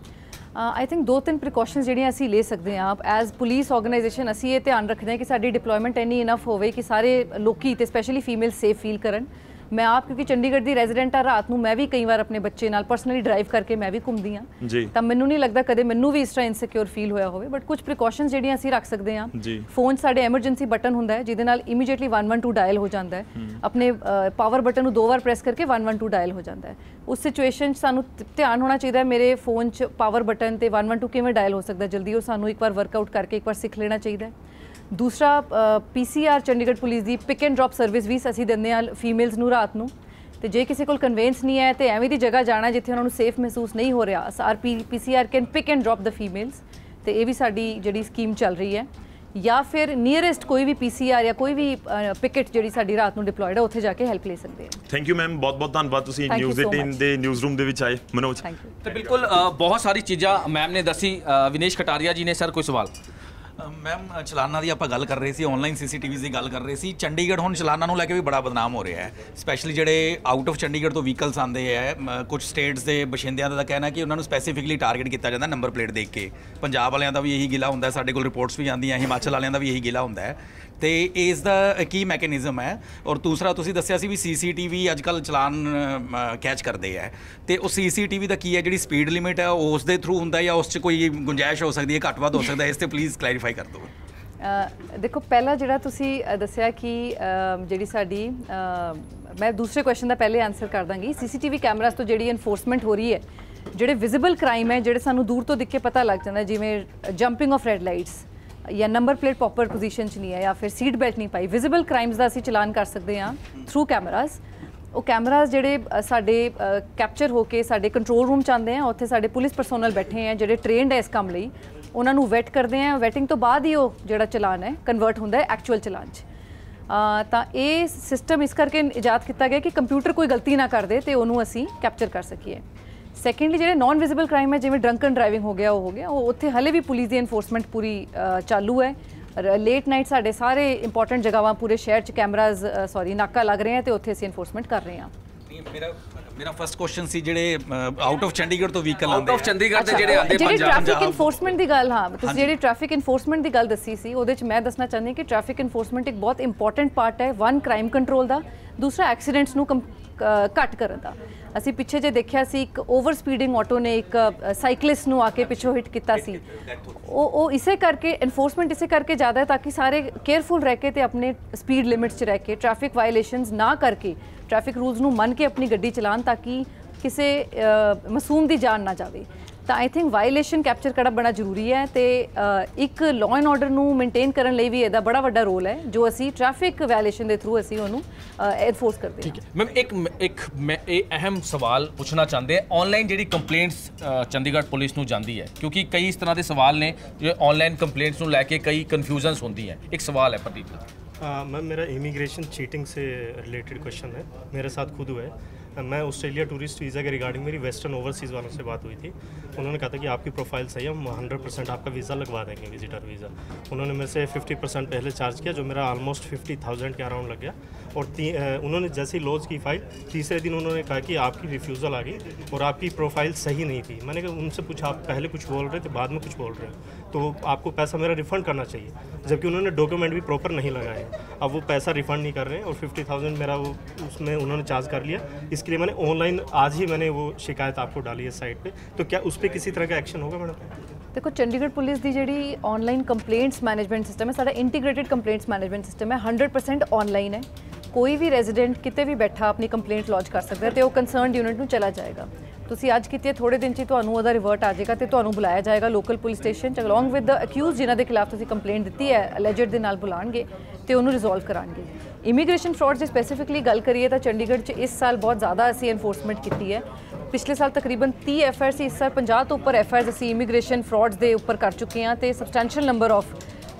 ਆਈ ਥਿੰਕ 2-3 ਪ੍ਰੀਕਾਸ਼ਨਸ ਜਿਹੜੀਆਂ ਅਸੀਂ ਲੈ ਸਕਦੇ ਹਾਂ। ਐਜ਼ ਪੁਲਿਸ ਆਰਗੇਨਾਈਜੇਸ਼ਨ ਅਸੀਂ ਇਹ ਧਿਆਨ ਰੱਖਦੇ ਹਾਂ ਕਿ ਸਾਡੀ ਡਿਪਲੋਇਮੈਂਟ ਇੰਨੀ ਇਨਫ ਹੋਵੇ ਕਿ ਸਾਰੇ ਲੋਕੀ ਤੇ ਸਪੈਸ਼ਲੀ ਫੀਮੇਲ ਸੇਫ ਫੀਲ ਕਰਨ। ਮੈਂ ਆਪ ਕਿਉਂਕਿ ਚੰਡੀਗੜ੍ਹ ਦੀ ਰੈਜ਼ੀਡੈਂਟ ਆ, ਰਾਤ ਨੂੰ ਮੈਂ ਵੀ ਕਈ ਵਾਰ ਆਪਣੇ ਬੱਚੇ ਨਾਲ ਪਰਸਨਲੀ ਡਰਾਈਵ ਕਰਕੇ ਮੈਂ ਵੀ ਘੁੰਮਦੀ ਹਾਂ, ਤਾਂ ਮੈਨੂੰ ਨਹੀਂ ਲੱਗਦਾ ਕਦੇ ਮੈਨੂੰ ਵੀ ਇਸ ਤਰ੍ਹਾਂ ਇਨਸਿਕਿਉਰ ਫੀਲ ਹੋਇਆ ਹੋਵੇ। ਬਟ ਕੁਝ ਪ੍ਰੀਕਾਸ਼ਨਸ ਜਿਹੜੀਆਂ ਅਸੀਂ ਰੱਖ ਸਕਦੇ ਹਾਂ, ਫੋਨ ਸਾਡੇ ਐਮਰਜੈਂਸੀ ਬਟਨ ਹੁੰਦਾ ਹੈ ਜਿਹਦੇ ਨਾਲ ਇਮੀਡੀਏਟਲੀ 112 ਡਾਇਲ ਹੋ ਜਾਂਦਾ ਹੈ। ਆਪਣੇ ਪਾਵਰ ਬਟਨ ਨੂੰ 2 ਵਾਰ ਪ੍ਰੈਸ ਕਰਕੇ 112 ਡਾਇਲ ਹੋ ਜਾਂਦਾ ਹੈ। ਉਸ ਸਿਚੁਏਸ਼ਨ 'ਚ ਸਾਨੂੰ ਧਿਆਨ ਹੋਣਾ ਚਾਹੀਦਾ ਹੈ ਮੇਰੇ ਫੋਨ 'ਚ ਪਾਵਰ ਬਟਨ ਤੇ 112 ਕਿਵੇਂ ਡਾਇਲ ਹੋ ਸਕਦਾ ਜਲਦੀ, ਉਹ ਸਾਨੂੰ ਇੱਕ ਵਾਰ ਵਰਕਆਊਟ ਕਰਕੇ ਇੱਕ ਵਾਰ ਸਿੱਖ ਲੈਣਾ ਚਾਹੀਦਾ ਹੈ। ਦੂਸਰਾ, PCR ਚੰਡੀਗੜ੍ਹ ਪੁਲਿਸ ਦੀ ਪਿਕ ਐਂਡ ਡ੍ਰੌਪ ਸਰਵਿਸ ਵੀ ਅਸੀਂ ਦਿੰਦੇ ਹਾਂ ਫੀਮੇਲਸ ਨੂੰ ਰਾਤ ਨੂੰ, ਤੇ ਜੇ ਕਿਸੇ ਕੋਲ ਕਨਵੇਂਸ ਨਹੀਂ ਹੈ ਤੇ ਐਵੇਂ ਦੀ ਜਗ੍ਹਾ ਜਾਣਾ ਜਿੱਥੇ ਉਹਨਾਂ ਨੂੰ ਸੇਫ ਮਹਿਸੂਸ ਨਹੀਂ ਹੋ ਰਿਹਾ, PCR can pick and drop the females, ਤੇ ਇਹ ਵੀ ਸਾਡੀ ਜਿਹੜੀ ਸਕੀਮ ਚੱਲ ਰਹੀ ਹੈ। ਜਾਂ ਫਿਰ ਨੀਅਰੈਸਟ ਕੋਈ ਵੀ PCR ਜਾਂ ਕੋਈ ਵੀ ਪਿਕਟ ਜਿਹੜੀ ਸਾਡੀ ਰਾਤ ਨੂੰ ਡਿਪਲੋਇਡ ਹੈ, ਉੱਥੇ ਜਾ ਕੇ ਹੈਲਪ ਲੈ ਸਕਦੇ ਹਾਂ। ਥੈਂਕ ਯੂ ਮੈਮ, ਬਹੁਤ ਬਹੁਤ ਧੰਨਵਾਦ ਤੁਸੀਂ ਨਿਊਜ਼ 18 ਦੇ ਨਿਊਜ਼ ਰੂਮ ਦੇ ਵਿੱਚ ਆਏ। ਮਨੋਜ, ਤੇ ਬਿਲਕੁਲ ਬਹੁਤ ਸਾਰੀ ਚੀਜ਼ਾਂ ਮੈਮ ਨੇ ਦੱਸੀ। ਵਿਨੇਸ਼ ਕਟਾਰੀਆ ਜੀ ਨੇ ਸਰ ਕੋਈ ਸਵਾਲ? ਮੈਮ, ਚਲਾਨਾਂ ਦੀ ਆਪਾਂ ਗੱਲ ਕਰ ਰਹੇ ਸੀ, ਆਨਲਾਈਨ CCTVs ਦੀ ਗੱਲ ਕਰ ਰਹੇ ਸੀ। ਚੰਡੀਗੜ੍ਹ ਹੁਣ ਚਲਾਨਾਂ ਨੂੰ ਲੈ ਕੇ ਵੀ ਬੜਾ ਬਦਨਾਮ ਹੋ ਰਿਹਾ ਹੈ, ਸਪੈਸ਼ਲੀ ਜਿਹੜੇ ਆਊਟ ਆਫ ਚੰਡੀਗੜ੍ਹ ਤੋਂ ਵਹੀਕਲਸ ਆਉਂਦੇ ਹੈ। ਕੁਝ ਸਟੇਟਸ ਦੇ ਬਸ਼ਿੰਦਿਆਂ ਦਾ ਕਹਿਣਾ ਕਿ ਉਹਨਾਂ ਨੂੰ ਸਪੈਸੀਫਿਕਲੀ ਟਾਰਗੇਟ ਕੀਤਾ ਜਾਂਦਾ ਨੰਬਰ ਪਲੇਟ ਦੇਖ ਕੇ। ਪੰਜਾਬ ਵਾਲਿਆਂ ਦਾ ਵੀ ਇਹੀ ਗਿਲਾ ਹੁੰਦਾ, ਸਾਡੇ ਕੋਲ ਰਿਪੋਰਟਸ ਵੀ ਆਉਂਦੀਆਂ, ਹਿਮਾਚਲ ਵਾਲਿਆਂ ਦਾ ਵੀ ਇਹੀ ਗਿਲਾ ਹੁੰਦਾ ਹੈ। ਤੇ ਇਸ ਦਾ ਕੀ ਮੈਕੈਨਿਜ਼ਮ ਹੈ? ਔਰ ਦੂਸਰਾ ਤੁਸੀਂ ਦੱਸਿਆ ਸੀ ਵੀ CCTV ਅੱਜ ਕੱਲ੍ਹ ਚਲਾਨ ਕੈਚ ਕਰਦੇ ਹੈ, ਤੇ ਉਹ CCTV ਦਾ ਕੀ ਹੈ? ਜਿਹੜੀ ਸਪੀਡ ਲਿਮਿਟ ਹੈ ਉਹ ਉਸ ਦੇ ਥਰੂ ਹੁੰਦਾ ਜਾਂ ਉਸ 'ਚ ਕੋਈ ਗੁੰਜਾਇਸ਼ ਹੋ ਸਕਦੀ ਹੈ, ਘੱਟ ਵੱਧ ਹੋ ਸਕਦਾ ਹੈ? ਇਸ 'ਤੇ ਪਲੀਜ਼ ਕਲੈਰੀਫਾਈ ਕਰ ਦਿਓ। ਦੇਖੋ, ਪਹਿਲਾ ਜਿਹੜਾ ਤੁਸੀਂ ਦੱਸਿਆ ਕਿ ਜਿਹੜੀ ਸਾਡੀ, ਮੈਂ ਦੂਸਰੇ ਕੁਐਸਚਨ ਦਾ ਪਹਿਲੇ ਆਨਸਰ ਕਰ ਦਾਂਗੀ। CCTV ਕੈਮਰਾਸ ਤੋਂ ਜਿਹੜੀ ਇਨਫੋਰਸਮੈਂਟ ਹੋ ਰਹੀ ਹੈ, ਜਿਹੜੇ ਵਿਜ਼ੀਬਲ ਕ੍ਰਾਈਮ ਹੈ, ਜਿਹੜੇ ਸਾਨੂੰ ਦੂਰ ਤੋਂ ਦਿਖ ਕੇ ਪਤਾ ਲੱਗ ਜਾਂਦਾ, ਜਿਵੇਂ ਜੰਪਿੰਗ ਆਫ ਰੈੱਡ ਲਾਈਟਸ ਜਾਂ ਨੰਬਰ ਪਲੇਟ ਪ੍ਰੋਪਰ ਪੋਜੀਸ਼ਨ 'ਚ ਨਹੀਂ ਹੈ ਜਾਂ ਫਿਰ ਸੀਟ ਬੈਲਟ ਨਹੀਂ ਪਾਈ, ਵਿਜ਼ੀਬਲ ਕ੍ਰਾਈਮਸ ਦਾ ਅਸੀਂ ਚਲਾਨ ਕਰ ਸਕਦੇ ਹਾਂ ਥਰੂ ਕੈਮਰਾਸ। ਉਹ ਕੈਮਰਾਸ ਜਿਹੜੇ ਸਾਡੇ ਕੈਪਚਰ ਹੋ ਕੇ ਸਾਡੇ ਕੰਟਰੋਲ ਰੂਮ 'ਚ ਆਉਂਦੇ ਆ, ਉੱਥੇ ਸਾਡੇ ਪੁਲਿਸ ਪਰਸੋਨਲ ਬੈਠੇ ਆ ਜਿਹੜੇ ਟ੍ਰੇਨਡ ਹੈ ਇਸ ਕੰਮ ਲਈ, ਉਹਨਾਂ ਨੂੰ ਵੈਟ ਕਰਦੇ ਆ। ਵੈਟਿੰਗ ਤੋਂ ਬਾਅਦ ਹੀ ਉਹ ਜਿਹੜਾ ਚਲਾਨ ਹੈ ਕਨਵਰਟ ਹੁੰਦਾ ਹੈ ਐਕਚੁਅਲ ਚਲਾਨ 'ਚ। ਤਾਂ ਇਹ ਸਿਸਟਮ ਇਸ ਕਰਕੇ ਇਜਾਦ ਕੀਤਾ ਗਿਆ ਕਿ ਕੰਪਿਊਟਰ ਕੋਈ ਗਲਤੀ ਨਾ ਕਰਦੇ ਤੇ ਉਹਨੂੰ ਅਸੀਂ ਕੈਪਚਰ ਕਰ ਸਕੀਏ। ਸੈਕੰਡਲੀ, ਜਿਹੜੇ ਨਾਨ ਵਿਜ਼ੀਬਲ ਕ੍ਰਾਈਮ ਹੈ, ਜਿਵੇਂ ਡਰੰਕਨ ਡਰਾਈਵਿੰਗ ਹੋ ਗਿਆ, ਉਹ ਉੱਥੇ ਹਲੇ ਵੀ ਪੁਲਿਸ ਦੀ ਐਨਫੋਰਸਮੈਂਟ ਪੂਰੀ ਚਾਲੂ ਹੈ। ਲੇਟ ਨਾਈਟ ਸਾਡੇ ਸਾਰੇ ਇੰਪੋਰਟੈਂਟ ਜਗ੍ਹਾਵਾਂ ਪੂਰੇ ਸ਼ਹਿਰ 'ਚ ਕੈਮਰਾਜ਼ ਨਾਕਾ ਲੱਗ ਰਹੇ ਆ ਤੇ ਉੱਥੇ ਅਸੀਂ ਐਨਫੋਰਸਮੈਂਟ ਕਰ ਰਹੇ ਹਾਂ। ਮੇਰਾ ਫਸਟ ਕੁਐਸਚਨ ਸੀ ਜਿਹੜੇ ਆਊਟ ਆਫ ਚੰਡੀਗੜ੍ਹ ਤੋਂ ਵਹੀਕਲ ਆਉਂਦੇ, ਆਊਟ ਆਫ ਚੰਡੀਗੜ੍ਹ ਤੇ ਜਿਹੜੇ ਆਉਂਦੇ ਜਿਹੜੀ ਟ੍ਰੈਫਿਕ ਇਨਫੋਰਸਮੈਂਟ ਦੀ ਗੱਲ, ਹਾਂ ਤੁਸੀਂ ਜਿਹੜੀ ਟ੍ਰੈਫਿਕ ਇਨਫੋਰਸਮੈਂਟ ਦੀ ਗੱਲ ਦੱਸੀ ਸੀ, ਉਹਦੇ 'ਚ ਮੈਂ ਦੱਸਣਾ ਚਾਹੁੰਦੀ ਕਿ ਟ੍ਰੈਫਿਕ ਇਨਫੋਰਸਮੈਂਟ ਇੱਕ ਬਹੁਤ ਇੰਪੋਰਟੈਂਟ ਪਾਰਟ ਹੈ। 1 ਕ੍ਰਾਈਮ ਕੰਟਰੋਲ ਦਾ, ਦੂਸਰਾ ਐਕਸੀਡੈਂਟਸ ਨੂੰ ਘੱਟ ਕਰਨ ਦਾ। ਅਸੀਂ ਪਿੱਛੇ ਜੇ ਦੇਖਿਆ ਸੀ, ਇੱਕ ਓਵਰ ਸਪੀਡਿੰਗ ਆਟੋ ਨੇ ਇੱਕ ਸਾਈਕਲਿਸਟ ਨੂੰ ਆ ਕੇ ਪਿੱਛੋਂ ਹਿੱਟ ਕੀਤਾ ਸੀ। ਉਹ ਇਸੇ ਕਰਕੇ ਇਨਫੋਰਸਮੈਂਟ ਇਸੇ ਕਰਕੇ ਜ਼ਿਆਦਾ ਹੈ ਤਾਂ ਕਿ ਸਾਰੇ ਕੇਅਰਫੁਲ ਰਹਿ ਕੇ ਤੇ ਆਪਣੇ ਸਪੀਡ ਲਿਮਿਟਸ 'ਚ ਰਹਿ ਕੇ ਟ੍ਰੈਫਿਕ ਵਾਇਲੇਸ਼ਨਸ ਨਾ ਕਰਕੇ ਟ੍ਰੈਫਿਕ ਰੂਲਸ ਨੂੰ ਮੰਨ ਕੇ ਆਪਣੀ ਗੱਡੀ ਚਲਾਉਣ ਤਾਂ ਕਿ ਕਿਸੇ ਮਾਸੂਮ ਦੀ ਜਾਨ ਨਾ ਜਾਵੇ। ਤਾਂ ਆਈ ਥਿੰਕ ਵਾਇਲੇਸ਼ਨ ਕੈਪਚਰ ਕਰਨਾ ਬੜਾ ਜ਼ਰੂਰੀ ਹੈ ਤੇ ਇੱਕ ਲਾਅ ਐਂਡ ਆਰਡਰ ਨੂੰ ਮੇਨਟੇਨ ਕਰਨ ਲਈ ਵੀ ਇਹਦਾ ਬੜਾ ਵੱਡਾ ਰੋਲ ਹੈ ਜੋ ਅਸੀਂ ਟ੍ਰੈਫਿਕ ਵਾਇਲੇਸ਼ਨ ਦੇ ਥਰੂ ਅਸੀਂ ਉਹਨੂੰ ਐਨਫੋਰਸ ਕਰਦੇ ਹਾਂ। ਮੈਮ, ਇੱਕ ਮੈਂ ਇਹ ਅਹਿਮ ਸਵਾਲ ਪੁੱਛਣਾ ਚਾਹੁੰਦੇ ਹਾਂ, ਆਨਲਾਈਨ ਜਿਹੜੀ ਕੰਪਲੇਂਟਸ ਚੰਡੀਗੜ੍ਹ ਪੁਲਿਸ ਨੂੰ ਜਾਂਦੀ ਹੈ, ਕਿਉਂਕਿ ਕਈ ਇਸ ਤਰ੍ਹਾਂ ਦੇ ਸਵਾਲ ਨੇ ਜੋ ਆਨਲਾਈਨ ਕੰਪਲੇਂਟਸ ਨੂੰ ਲੈ ਕੇ ਕਈ ਕਨਫਿਊਜ਼ਨਸ ਹੁੰਦੀ ਹੈ। ਇੱਕ ਸਵਾਲ है प्रदीप जी। मैम, मेरा इमिग्रेशन चीटिंग से रिलेटेड क्वेश्चन है, मेरे साथ खुद हुआ है। मैं ऑस्ट्रेलिया टूरिस्ट वीज़ा के रिगार्डिंग मेरी वेस्टर्न ओवरसीज़ वालों से बात हुई थी। उन्होंने कहा था कि आपकी प्रोफाइल सही है, हम 100% आपका वीज़ा लगवा देंगे, विजिटर वीज़ा। उन्होंने मेरे से 50% पहले चार्ज किया, जो मेरा ऑलमोस्ट 50,000 के अराउंड लग गया। और उन्होंने जैसे ही लॉन्च की फाइल, तीसरे दिन उन्होंने कहा कि आपकी रिफ्यूज़ल आ गई और आपकी प्रोफाइल सही नहीं थी। मैंने कहा उनसे पूछा, आप पहले कुछ बोल रहे थे, बाद में कुछ बोल रहे हो, तो आपको पैसा मेरा रिफ़ंड करना चाहिए, जबकि उन्होंने डॉक्यूमेंट भी प्रॉपर नहीं लगाए। अब वो पैसा रिफ़ंड नहीं कर रहे हैं और 50,000 मेरा वो उसमें उन्होंने चार्ज कर लिया। इसके लिए मैंने ऑनलाइन आज ही मैंने वो शिकायत आपको डाली है साइट पे, तो क्या उस पर किसी तरह का एक्शन होगा मैडम? देखो, चंडीगढ़ पुलिस की जी ऑनलाइन कंप्लेंट्स मैनेजमेंट सिस्टम है, साडा इंटीग्रेटेड कंप्लेंट्स मैनेजमेंट सिस्टम है, 100% ऑनलाइन है। ਕੋਈ ਵੀ ਰੈਜ਼ੀਡੈਂਟ ਕਿਤੇ ਵੀ ਬੈਠਾ ਆਪਣੀ ਕੰਪਲੇਂਟ ਲੌਂਚ ਕਰ ਸਕਦਾ ਤੇ ਉਹ ਕੰਸਰਨਡ ਯੂਨਿਟ ਨੂੰ ਚਲਾ ਜਾਏਗਾ। ਤੁਸੀਂ ਅੱਜ ਕੀਤੀ ਥੋੜੇ ਦਿਨ 'ਚ ਤੁਹਾਨੂੰ ਉਹਦਾ ਰਿਵਰਟ ਆ ਜਾਏਗਾ ਤੇ ਤੁਹਾਨੂੰ ਬੁਲਾਇਆ ਜਾਏਗਾ ਲੋਕਲ ਪੁਲਿਸ ਸਟੇਸ਼ਨ 'ਚ ਅਲੋਂਗ ਵਿਦ ਦ ਅਕਿਊਜ਼ ਜਿਨ੍ਹਾਂ ਦੇ ਖਿਲਾਫ ਤੁਸੀਂ ਕੰਪਲੇਂਟ ਦਿੱਤੀ ਹੈ ਅਲੈਜਡ ਦੇ ਨਾਲ ਬੁਲਾਣਗੇ ਤੇ ਉਹਨੂੰ ਰਿਜ਼ੋਲਵ ਕਰਾਂਗੇ। ਇਮੀਗ੍ਰੇਸ਼ਨ ਫਰਾਡ ਦੀ ਸਪੈਸੀਫਿਕਲੀ ਗੱਲ ਕਰੀਏ ਤਾਂ ਚੰਡੀਗੜ੍ਹ 'ਚ ਇਸ ਸਾਲ ਬਹੁਤ ਜ਼ਿਆਦਾ ਅਸੀਂ ਐਨਫੋਰਸਮੈਂਟ ਕੀਤੀ ਹੈ। ਪਿਛਲੇ ਸਾਲ ਤਕਰੀਬਨ 30 ਐਫਆਈਆਰ ਸੀ, ਇਸ ਸਾਲ 50 ਤੋਂ ਉੱਪਰ ਐਫਆਈਆਰਸ ਅਸੀਂ ਇਮੀਗ੍ਰੇਸ਼ਨ ਫਰਾਡਸ ਦੇ ਉੱਪਰ ਕਰ ਚੁੱਕੇ ਹਾਂ ਤੇ ਸਬਸਟੈਂਸ਼ੀਅਲ ਨੰਬਰ ਆਫ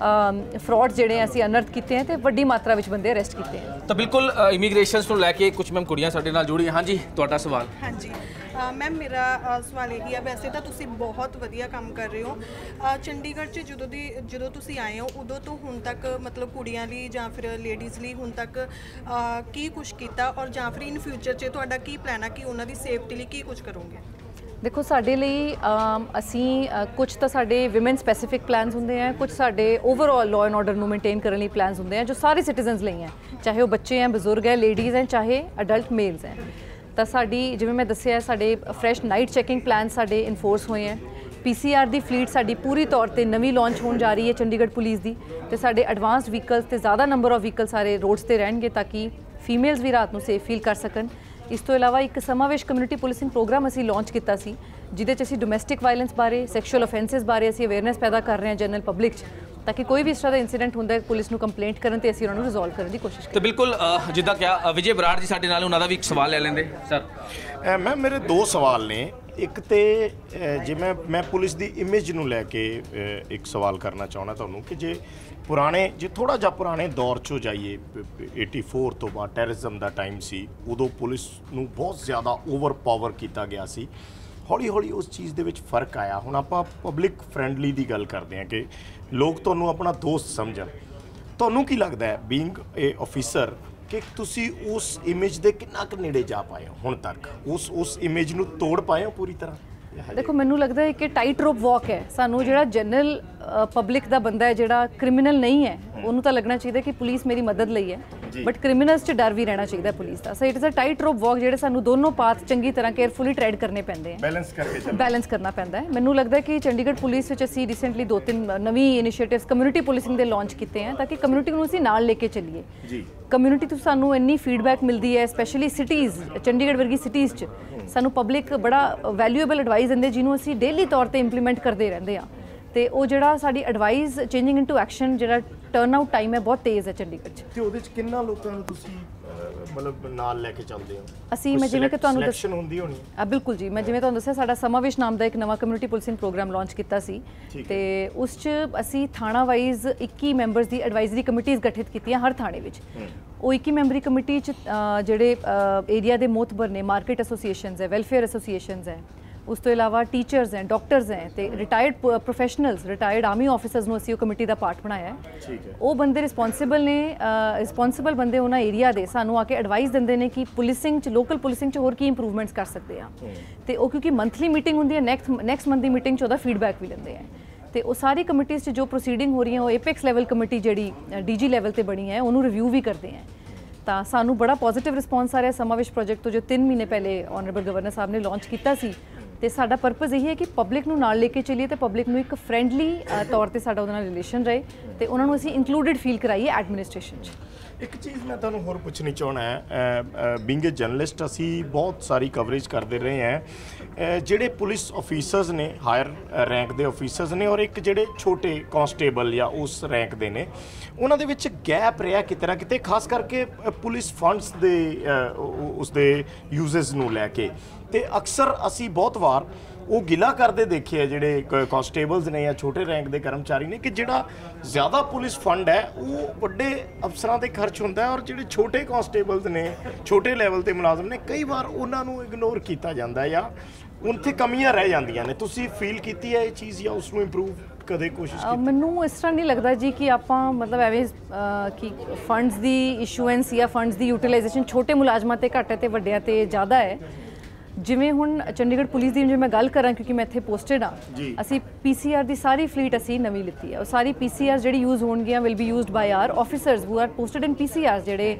ਫਰਾਡ ਜਿਹੜੇ ਅਸੀਂ ਅਨਰਥ ਕੀਤੇ हैं ਤੇ ਵੱਡੀ ਮਾਤਰਾ ਵਿੱਚ ਬੰਦੇ ਅਰੈਸਟ ਕੀਤੇ हैं। ਤਾਂ ਬਿਲਕੁਲ ਇਮੀਗ੍ਰੇਸ਼ਨਸ ਨੂੰ ਲੈ ਕੇ ਕੁਝ ਮੈਮ ਕੁੜੀਆਂ ਸਾਡੇ ਨਾਲ ਜੁੜੀਆਂ। ਹਾਂਜੀ ਤੁਹਾਡਾ ਸਵਾਲ। ਹਾਂਜੀ ਮੈਮ ਮੇਰਾ ਸਵਾਲ ਇਹ ਹੈ, ਵੈਸੇ ਤਾਂ ਤੁਸੀਂ ਬਹੁਤ ਵਧੀਆ ਕੰਮ ਕਰ ਰਹੇ ਹੋ। ਚੰਡੀਗੜ੍ਹ 'ਚ ਜਦੋਂ ਤੁਸੀਂ ਆਏ ਹੋ ਉਦੋਂ ਤੋਂ ਹੁਣ ਤੱਕ ਮਤਲਬ ਕੁੜੀਆਂ ਲਈ ਜਾਂ ਫਿਰ ਲੇਡੀਜ਼ ਲਈ ਹੁਣ ਤੱਕ ਕੀ ਕੁਝ ਕੀਤਾ ਔਰ ਜਾਂ ਫਿਰ ਇਨ ਫਿਊਚਰ 'ਚ ਤੁਹਾਡਾ ਕੀ ਪਲਾਨ ਹੈ ਕਿ ਉਹਨਾਂ ਦੀ ਸੇਫਟੀ ਲਈ ਕੀ ਕੁਝ ਕਰੋਗੇ? ਦੇਖੋ ਸਾਡੇ ਲਈ ਅਸੀਂ ਕੁਝ ਤਾਂ ਸਾਡੇ ਵਿਮਨ ਸਪੈਸੀਫਿਕ ਪਲਾਨਸ ਹੁੰਦੇ ਆ, ਕੁਝ ਸਾਡੇ ਓਵਰਆਲ ਲਾਅ ਐਂਡ ਆਰਡਰ ਨੂੰ ਮੇਨਟੇਨ ਕਰਨ ਲਈ ਪਲਾਨਸ ਹੁੰਦੇ ਆ ਜੋ ਸਾਰੇ ਸਿਟੀਜ਼ਨਸ ਲਈ ਹੈ, ਚਾਹੇ ਉਹ ਬੱਚੇ ਹੈ, ਬਜ਼ੁਰਗ ਹੈ, ਲੇਡੀਜ਼ ਹੈ, ਚਾਹੇ ਅਡਲਟ ਮੇਲਸ ਹੈ। ਤਾਂ ਸਾਡੀ ਜਿਵੇਂ ਮੈਂ ਦੱਸਿਆ ਸਾਡੇ ਫਰੈਸ਼ ਨਾਈਟ ਚੈਕਿੰਗ ਪਲਾਨ ਸਾਡੇ ਇਨਫੋਰਸ ਹੋਏ ਹੈ। ਪੀਸੀਆਰ ਦੀ ਫਲੀਟ ਸਾਡੀ ਪੂਰੀ ਤੌਰ ਤੇ ਨਵੀਂ ਲਾਂਚ ਹੋਣ ਜਾ ਰਹੀ ਹੈ ਚੰਡੀਗੜ੍ਹ ਪੁਲਿਸ ਦੀ ਤੇ ਸਾਡੇ ਐਡਵਾਂਸਡ ਵਹੀਕਲਸ ਤੇ ਜ਼ਿਆਦਾ ਨੰਬਰ ਆਫ ਵਹੀਕਲ ਸਾਰੇ ਰੋਡਸ ਤੇ ਰਹਿਣਗੇ ਤਾਂ ਕਿ ਫੀਮੇਲਸ ਵੀ ਰਾਤ ਨੂੰ ਸੇਫ ਫੀਲ ਕਰ ਸਕਣ। ਇਸ ਤੋਂ ਇਲਾਵਾ ਇੱਕ ਸਮਾਵੇਸ਼ ਕਮਿਊਨਿਟੀ ਪੁਲਿਸਿੰਗ ਪ੍ਰੋਗਰਾਮ ਅਸੀਂ ਲਾਂਚ ਕੀਤਾ ਸੀ ਜਿਹਦੇ 'ਚ ਅਸੀਂ ਡੋਮੈਸਟਿਕ ਵਾਇਲੈਂਸ ਬਾਰੇ, ਸੈਕਸ਼ੂਅਲ ਅਫੈਂਸਿਸ ਬਾਰੇ ਅਸੀਂ ਅਵੇਅਰਨੈਸ ਪੈਦਾ ਕਰ ਰਹੇ ਹਾਂ ਜਨਰਲ ਪਬਲਿਕ 'ਚ ਤਾਂ ਕਿ ਕੋਈ ਵੀ ਇਸ ਤਰ੍ਹਾਂ ਦਾ ਇਨਸੀਡੈਂਟ ਹੁੰਦਾ ਹੈ ਪੁਲਿਸ ਨੂੰ ਕੰਪਲੇਂਟ ਕਰਨ ਤੇ ਅਸੀਂ ਉਹਨਾਂ ਨੂੰ ਰਿਜ਼ੋਲਵ ਕਰਨ ਦੀ ਕੋਸ਼ਿਸ਼ ਕਰਾਂਗੇ। ਤਾਂ ਬਿਲਕੁਲ ਜਿੱਦਾਂ ਕਿਹਾ ਵਿਜੇ ਬਰਾੜ ਜੀ ਸਾਡੇ ਨਾਲ, ਉਹਨਾਂ ਦਾ ਵੀ ਇੱਕ ਸਵਾਲ ਲੈ ਲੈਂਦੇ ਸਰ। ਮੈਮ ਮੇਰੇ ਦੋ ਸਵਾਲ ਨੇ। ਇੱਕ ਤੇ ਜਿਵੇਂ ਮੈਂ ਪੁਲਿਸ ਦੀ ਇਮੇਜ ਨੂੰ ਲੈ ਕੇ ਇੱਕ ਸਵਾਲ ਕਰਨਾ ਚਾਹੁੰਦਾ ਤੁਹਾਨੂੰ ਕਿ ਜੇ ਥੋੜਾ ਜਿਹਾ ਪੁਰਾਣੇ ਦੌਰ 'ਚੋਂ ਜਾਈਏ 84 ਤੋਂ ਬਾਅਦ ਟੈਰਰਿਜ਼ਮ ਦਾ ਟਾਈਮ ਸੀ, ਉਦੋਂ ਪੁਲਿਸ ਨੂੰ ਬਹੁਤ ਜ਼ਿਆਦਾ ਓਵਰ ਪਾਵਰ ਕੀਤਾ ਗਿਆ ਸੀ। ਹੌਲੀ ਹੌਲੀ ਉਸ ਚੀਜ਼ ਦੇ ਵਿੱਚ ਫਰਕ ਆਇਆ। ਹੁਣ ਆਪਾਂ ਪਬਲਿਕ ਫਰੈਂਡਲੀ ਦੀ ਗੱਲ ਕਰਦੇ ਹਾਂ ਕਿ ਲੋਕ ਤੁਹਾਨੂੰ ਆਪਣਾ ਦੋਸਤ ਸਮਝਣ। ਤੁਹਾਨੂੰ ਕੀ ਲੱਗਦਾ ਹੈ ਬੀਇੰਗ ਏ ਆਫੀਸਰ ਕਿ ਤੁਸੀਂ ਉਸ ਇਮੇਜ ਦੇ ਕਿੰਨਾ ਕੁ ਨੇੜੇ ਜਾ ਪਾਏ ਹੋ ਹੁਣ ਤੱਕ? ਉਸ ਇਮੇਜ ਨੂੰ ਤੋੜ ਪਾਏ ਹੋ ਪੂਰੀ ਤਰ੍ਹਾਂ? ਦੇਖੋ ਮੈਨੂੰ ਲੱਗਦਾ ਹੈ ਕਿ ਟਾਈਟ ਰੋਪ ਵਾਕ ਹੈ। ਸਾਨੂੰ ਜਿਹੜਾ ਜਨਰਲ ਪਬਲਿਕ ਦਾ ਬੰਦਾ ਹੈ ਜਿਹੜਾ ਕ੍ਰਿਮੀਨਲ ਨਹੀਂ ਹੈ ਉਹਨੂੰ ਤਾਂ ਲੱਗਣਾ ਚਾਹੀਦਾ ਕਿ ਪੁਲਿਸ ਮੇਰੀ ਮਦਦ ਲਈ ਹੈ, ਬਟ ਕ੍ਰਿਮੀਨਲਸ 'ਚ ਡਰ ਵੀ ਰਹਿਣਾ ਚਾਹੀਦਾ ਪੁਲਿਸ ਦਾ। So it is a tight rope walk ਜਿਹੜੇ ਸਾਨੂੰ ਦੋਨੋਂ ਪਾਥ ਚੰਗੀ ਤਰ੍ਹਾਂ ਕੇਅਰਫੁਲੀ ਟ੍ਰੈਡ ਕਰਨੇ ਪੈਂਦੇ ਹੈ, ਬੈਲੈਂਸ ਕਰਨਾ ਪੈਂਦਾ ਹੈ। ਮੈਨੂੰ ਲੱਗਦਾ ਕਿ ਚੰਡੀਗੜ੍ਹ ਪੁਲਿਸ ਵਿੱਚ ਅਸੀਂ ਰੀਸੈਂਟਲੀ 2-3 ਨਵੀਂ ਇਨੀਸ਼ੀਏਟਿਵਸ ਕਮਿਊਨਿਟੀ ਪੁਲਿਸਿੰਗ ਦੇ ਲਾਂਚ ਕੀਤੇ हैं ਤਾਂ ਕਿ ਕਮਿਊਨਿਟੀ ਨੂੰ ਅਸੀਂ ਨਾਲ ਲੈ ਕੇ ਚੱਲੀਏ। ਕਮਿਊਨਿਟੀ ਤੋਂ ਸਾਨੂੰ ਇੰਨੀ ਫੀਡਬੈਕ ਮਿਲਦੀ ਹੈ, ਸਪੈਸ਼ਲੀ ਸਿਟੀਜ਼, ਚੰਡੀਗੜ੍ਹ ਵਰਗੀ ਸਿਟੀਜ਼ 'ਚ ਸਾਨੂੰ ਪਬਲਿਕ ਬੜਾ ਵੈਲਿਊਏਬਲ ਐਡਵਾਈਸ ਦਿੰਦੇ ਜਿਹਨੂੰ ਅਸੀਂ ਡੇਲੀ ਤੌਰ ਤੇ ਇੰਪਲੀਮੈਂਟ ਕਰਦੇ ਰਹਿੰਦੇ ਹਾਂ ਤੇ ਉਹ ਜਿਹੜਾ ਸਾਡੀ ਐਡਵਾਈਸ ਚੇਂਜਿੰਗ ਇਨਟੂ ਐਕਸ਼ਨ ਜਿਹੜਾ ਟਰਨ ਆਊਟ ਟਾਈਮ ਹੈ ਬਹੁਤ ਤੇਜ਼ ਹੈ ਚੰਡੀਗੜ੍ਹ 'ਚ। ਤੇ ਉਹਦੇ 'ਚ ਕਿੰਨਾ ਲੋਕਾਂ ਨੂੰ ਤੁਸੀਂ ਮਤਲਬ ਨਾਲ ਲੈ ਕੇ ਚੱਲਦੇ ਹੋ? ਅਸੀਂ ਮੈਂ ਜਿਵੇਂ ਕਿ ਤੁਹਾਨੂੰ ਸਿਲੈਕਸ਼ਨ ਹੁੰਦੀ ਹੋਣੀ ਹੈ। ਬਿਲਕੁਲ ਜੀ, ਮੈਂ ਜਿਵੇਂ ਤੁਹਾਨੂੰ ਦੱਸਿਆ ਸਾਡਾ ਸਮਾਵੇਸ਼ ਨਾਮ ਦਾ ਇੱਕ ਨਵਾਂ ਕਮਿਊਨਿਟੀ ਪੁਲਿਸਿੰਗ ਪ੍ਰੋਗਰਾਮ ਲਾਂਚ ਕੀਤਾ ਸੀ ਤੇ ਉਸ 'ਚ ਅਸੀਂ ਥਾਣਾ ਵਾਈਜ਼ 21 ਮੈਂਬਰਸ ਦੀ ਐਡਵਾਈਜ਼ਰੀ ਕਮੇਟੀਜ਼ ਗਠਿਤ ਕੀਤੀਆਂ ਹਰ ਥਾਣੇ ਵਿੱਚ। ਉਹ 21 ਮੈਂਬਰੀ ਕਮੇਟੀ 'ਚ ਜਿਹੜੇ ਏਰੀਆ ਦੇ ਮੋਤਬਰ ਨੇ, ਮਾਰਕੀਟ ਐਸੋਸੀਏਸ਼ਨਸ ਹੈ, ਵੈਲਫੇਅਰ ਐਸੋਸੀਏਸ਼ਨਸ ਹੈ, ਉਸ ਤੋਂ ਇਲਾਵਾ ਟੀਚਰਸ ਹੈ, ਡਾਕਟਰਸ ਹੈ ਤੇ retired professionals, retired army officers ਨੂੰ ਅਸੀਂ ਉਹ ਕਮੇਟੀ ਦਾ ਪਾਰਟ ਬਣਾਇਆ ਹੈ। ਉਹ ਬੰਦੇ ਰਿਸਪੌਂਸਿਬਲ ਨੇ, ਰਿਸਪੌਂਸਿਬਲ ਬੰਦੇ ਉਹਨਾਂ ਏਰੀਆ ਦੇ ਸਾਨੂੰ ਆ ਕੇ ਐਡਵਾਈਸ ਦਿੰਦੇ ਨੇ ਕਿ ਪੁਲਿਸਿੰਗ 'ਚ, ਲੋਕਲ ਪੁਲਿਸਿੰਗ 'ਚ ਹੋਰ ਕੀ ਇੰਪਰੂਵਮੈਂਟਸ ਕਰ ਸਕਦੇ ਆ ਤੇ ਉਹ ਕਿਉਂਕਿ ਮੰਥਲੀ ਮੀਟਿੰਗ ਹੁੰਦੀ ਹੈ, ਨੈਕਸਟ ਮੰਥ ਦੀ ਮੀਟਿੰਗ 'ਚ ਉਹਦਾ ਫੀਡਬੈਕ ਵੀ ਲੈਂਦੇ ਆ ਤੇ ਉਹ ਸਾਰੀ ਕਮੇਟੀਜ਼ 'ਚ ਜੋ ਪ੍ਰੋਸੀਡਿੰਗ ਹੋ ਰਹੀਆਂ ਉਹ ਏਪੈਕਸ ਲੈਵਲ ਕਮੇਟੀ ਜਿਹੜੀ ਡੀਜੀ ਲੈਵਲ ਤੇ ਬਣੀ ਹੈ ਉਹਨੂੰ ਰਿਵਿਊ ਵੀ ਕਰਦੇ ਆ। ਤਾਂ ਸਾਨੂੰ ਬੜਾ ਪੋਜ਼ਿਟਿਵ ਰਿਸਪੌਂਸ ਆ ਰਿਹਾ ਸਮਾਵੇਸ਼ ਪ੍ਰੋਜੈਕਟ ਤੋਂ ਜੋ 3 ਮਹੀਨੇ ਪਹਿਲੇ ਆਨਰੇਬਲ ਗਵਰਨਰ ਸਾਹਿਬ ਨੇ ਲਾਂਚ ਕੀਤਾ ਸੀ ਤੇ ਸਾਡਾ ਪਰਪਸ ਇਹ ਹੈ ਕਿ ਪਬਲਿਕ ਨੂੰ ਨਾਲ ਲੈ ਕੇ ਚੱਲੀਏ ਤੇ ਪਬਲਿਕ ਨੂੰ ਇੱਕ ਫਰੈਂਡਲੀ ਤੌਰ ਤੇ ਸਾਡਾ ਉਹਦੇ ਨਾਲ ਰਿਲੇਸ਼ਨ ਰਹੇ ਤੇ ਉਹਨਾਂ ਨੂੰ ਅਸੀਂ ਇਨਕਲੂਡਡ ਫੀਲ ਕਰਾਈਏ ਐਡਮਿਨਿਸਟ੍ਰੇਸ਼ਨ 'ਚ। ਇੱਕ ਚੀਜ਼ ਮੈਂ ਤੁਹਾਨੂੰ ਹੋਰ ਪੁੱਛਣੀ ਚਾਹਣਾ ਹੈ, ਬੀਇੰਗ ਏ ਜਰਨਲਿਸਟ ਅਸੀਂ ਬਹੁਤ ਸਾਰੀ ਕਵਰੇਜ ਕਰਦੇ ਰਹੇ ਹਾਂ। ਜਿਹੜੇ ਪੁਲਿਸ ਆਫੀਸਰਸ ਨੇ, ਹਾਇਰ ਰੈਂਕ ਦੇ ਆਫੀਸਰਸ ਨੇ ਔਰ ਇੱਕ ਜਿਹੜੇ ਛੋਟੇ ਕਾਂਸਟੇਬਲ ਜਾਂ ਉਸ ਰੈਂਕ ਦੇ ਨੇ, ਉਹਨਾਂ ਦੇ ਵਿੱਚ ਗੈਪ ਰਿਹਾ ਕਿਤੇ ਨਾ ਕਿਤੇ, ਖਾਸ ਕਰਕੇ ਪੁਲਿਸ ਫੰਡਸ ਦੇ ਉਸਦੇ ਯੂਜ਼ਸ ਨੂੰ ਲੈ ਕੇ। ਤੇ ਅਕਸਰ ਅਸੀਂ ਬਹੁਤ ਵਾਰ ਉਹ ਗਿਲਾ ਕਰਦੇ ਦੇਖੇ ਆ ਜਿਹੜੇ ਕਾਂਸਟੇਬਲਸ ਨੇ ਜਾਂ ਛੋਟੇ ਰੈਂਕ ਦੇ ਕਰਮਚਾਰੀ ਨੇ ਕਿ ਜਿਹੜਾ ਜ਼ਿਆਦਾ ਪੁਲਿਸ ਫੰਡ ਹੈ ਉਹ ਵੱਡੇ ਅਫਸਰਾਂ ਤੇ ਖਰਚ ਹੁੰਦਾ ਹੈ ਔਰ ਜਿਹੜੇ ਛੋਟੇ ਕਾਂਸਟੇਬਲਸ ਨੇ, ਛੋਟੇ ਲੈਵਲ ਤੇ ਮੁਲਾਜ਼ਮ ਨੇ, ਕਈ ਵਾਰ ਉਹਨਾਂ ਨੂੰ ਇਗਨੋਰ ਕੀਤਾ ਜਾਂਦਾ ਹੈ ਜਾਂ ਉੱਥੇ ਕਮੀਆਂ ਰਹਿ ਜਾਂਦੀਆਂ ਨੇ। ਤੁਸੀਂ ਫੀਲ ਕੀਤੀ ਹੈ ਇਹ ਚੀਜ਼ ਜਾਂ ਉਸ ਨੂੰ ਇੰਪਰੂਵ ਕਦੇ ਕੋਸ਼ਿਸ਼ ਕੀਤੀ? ਮੈਨੂੰ ਇਸ ਤਰ੍ਹਾਂ ਨਹੀਂ ਲੱਗਦਾ ਜੀ ਕਿ ਆਪਾਂ ਮਤਲਬ ਐਵੇਂ ਕਿ ਫੰਡਸ ਦੀ ਇਸ਼ੂਐਂਸ ਜਾਂ ਫੰਡਸ ਦੀ ਯੂਟਿਲਾਈਜੇਸ਼ਨ ਛੋਟੇ ਮੁਲਾਜ਼ਮਾਂ ਤੇ ਘੱਟ ਹੈ ਤੇ ਵੱਡਿਆਂ ਤੇ ਜ਼ਿਆਦਾ ਹੈ। ਜਿਵੇਂ ਹੁਣ ਚੰਡੀਗੜ੍ਹ ਪੁਲਿਸ ਦੀ ਜੇ ਮੈਂ ਗੱਲ ਕਰਾਂ ਕਿਉਂਕਿ ਮੈਂ ਇੱਥੇ ਪੋਸਟਡ ਹਾਂ, ਅਸੀਂ ਪੀਸੀਆਰ ਦੀ ਸਾਰੀ ਫਲੀਟ ਅਸੀਂ ਨਵੀਂ ਲਿੱਤੀ ਹੈ। ਉਹ ਸਾਰੀ ਪੀਸੀਆਰ ਜਿਹੜੀ ਯੂਜ਼ ਹੋਣਗੀਆਂ will be used by our officers who are posted in PCR ਜਿਹੜੇ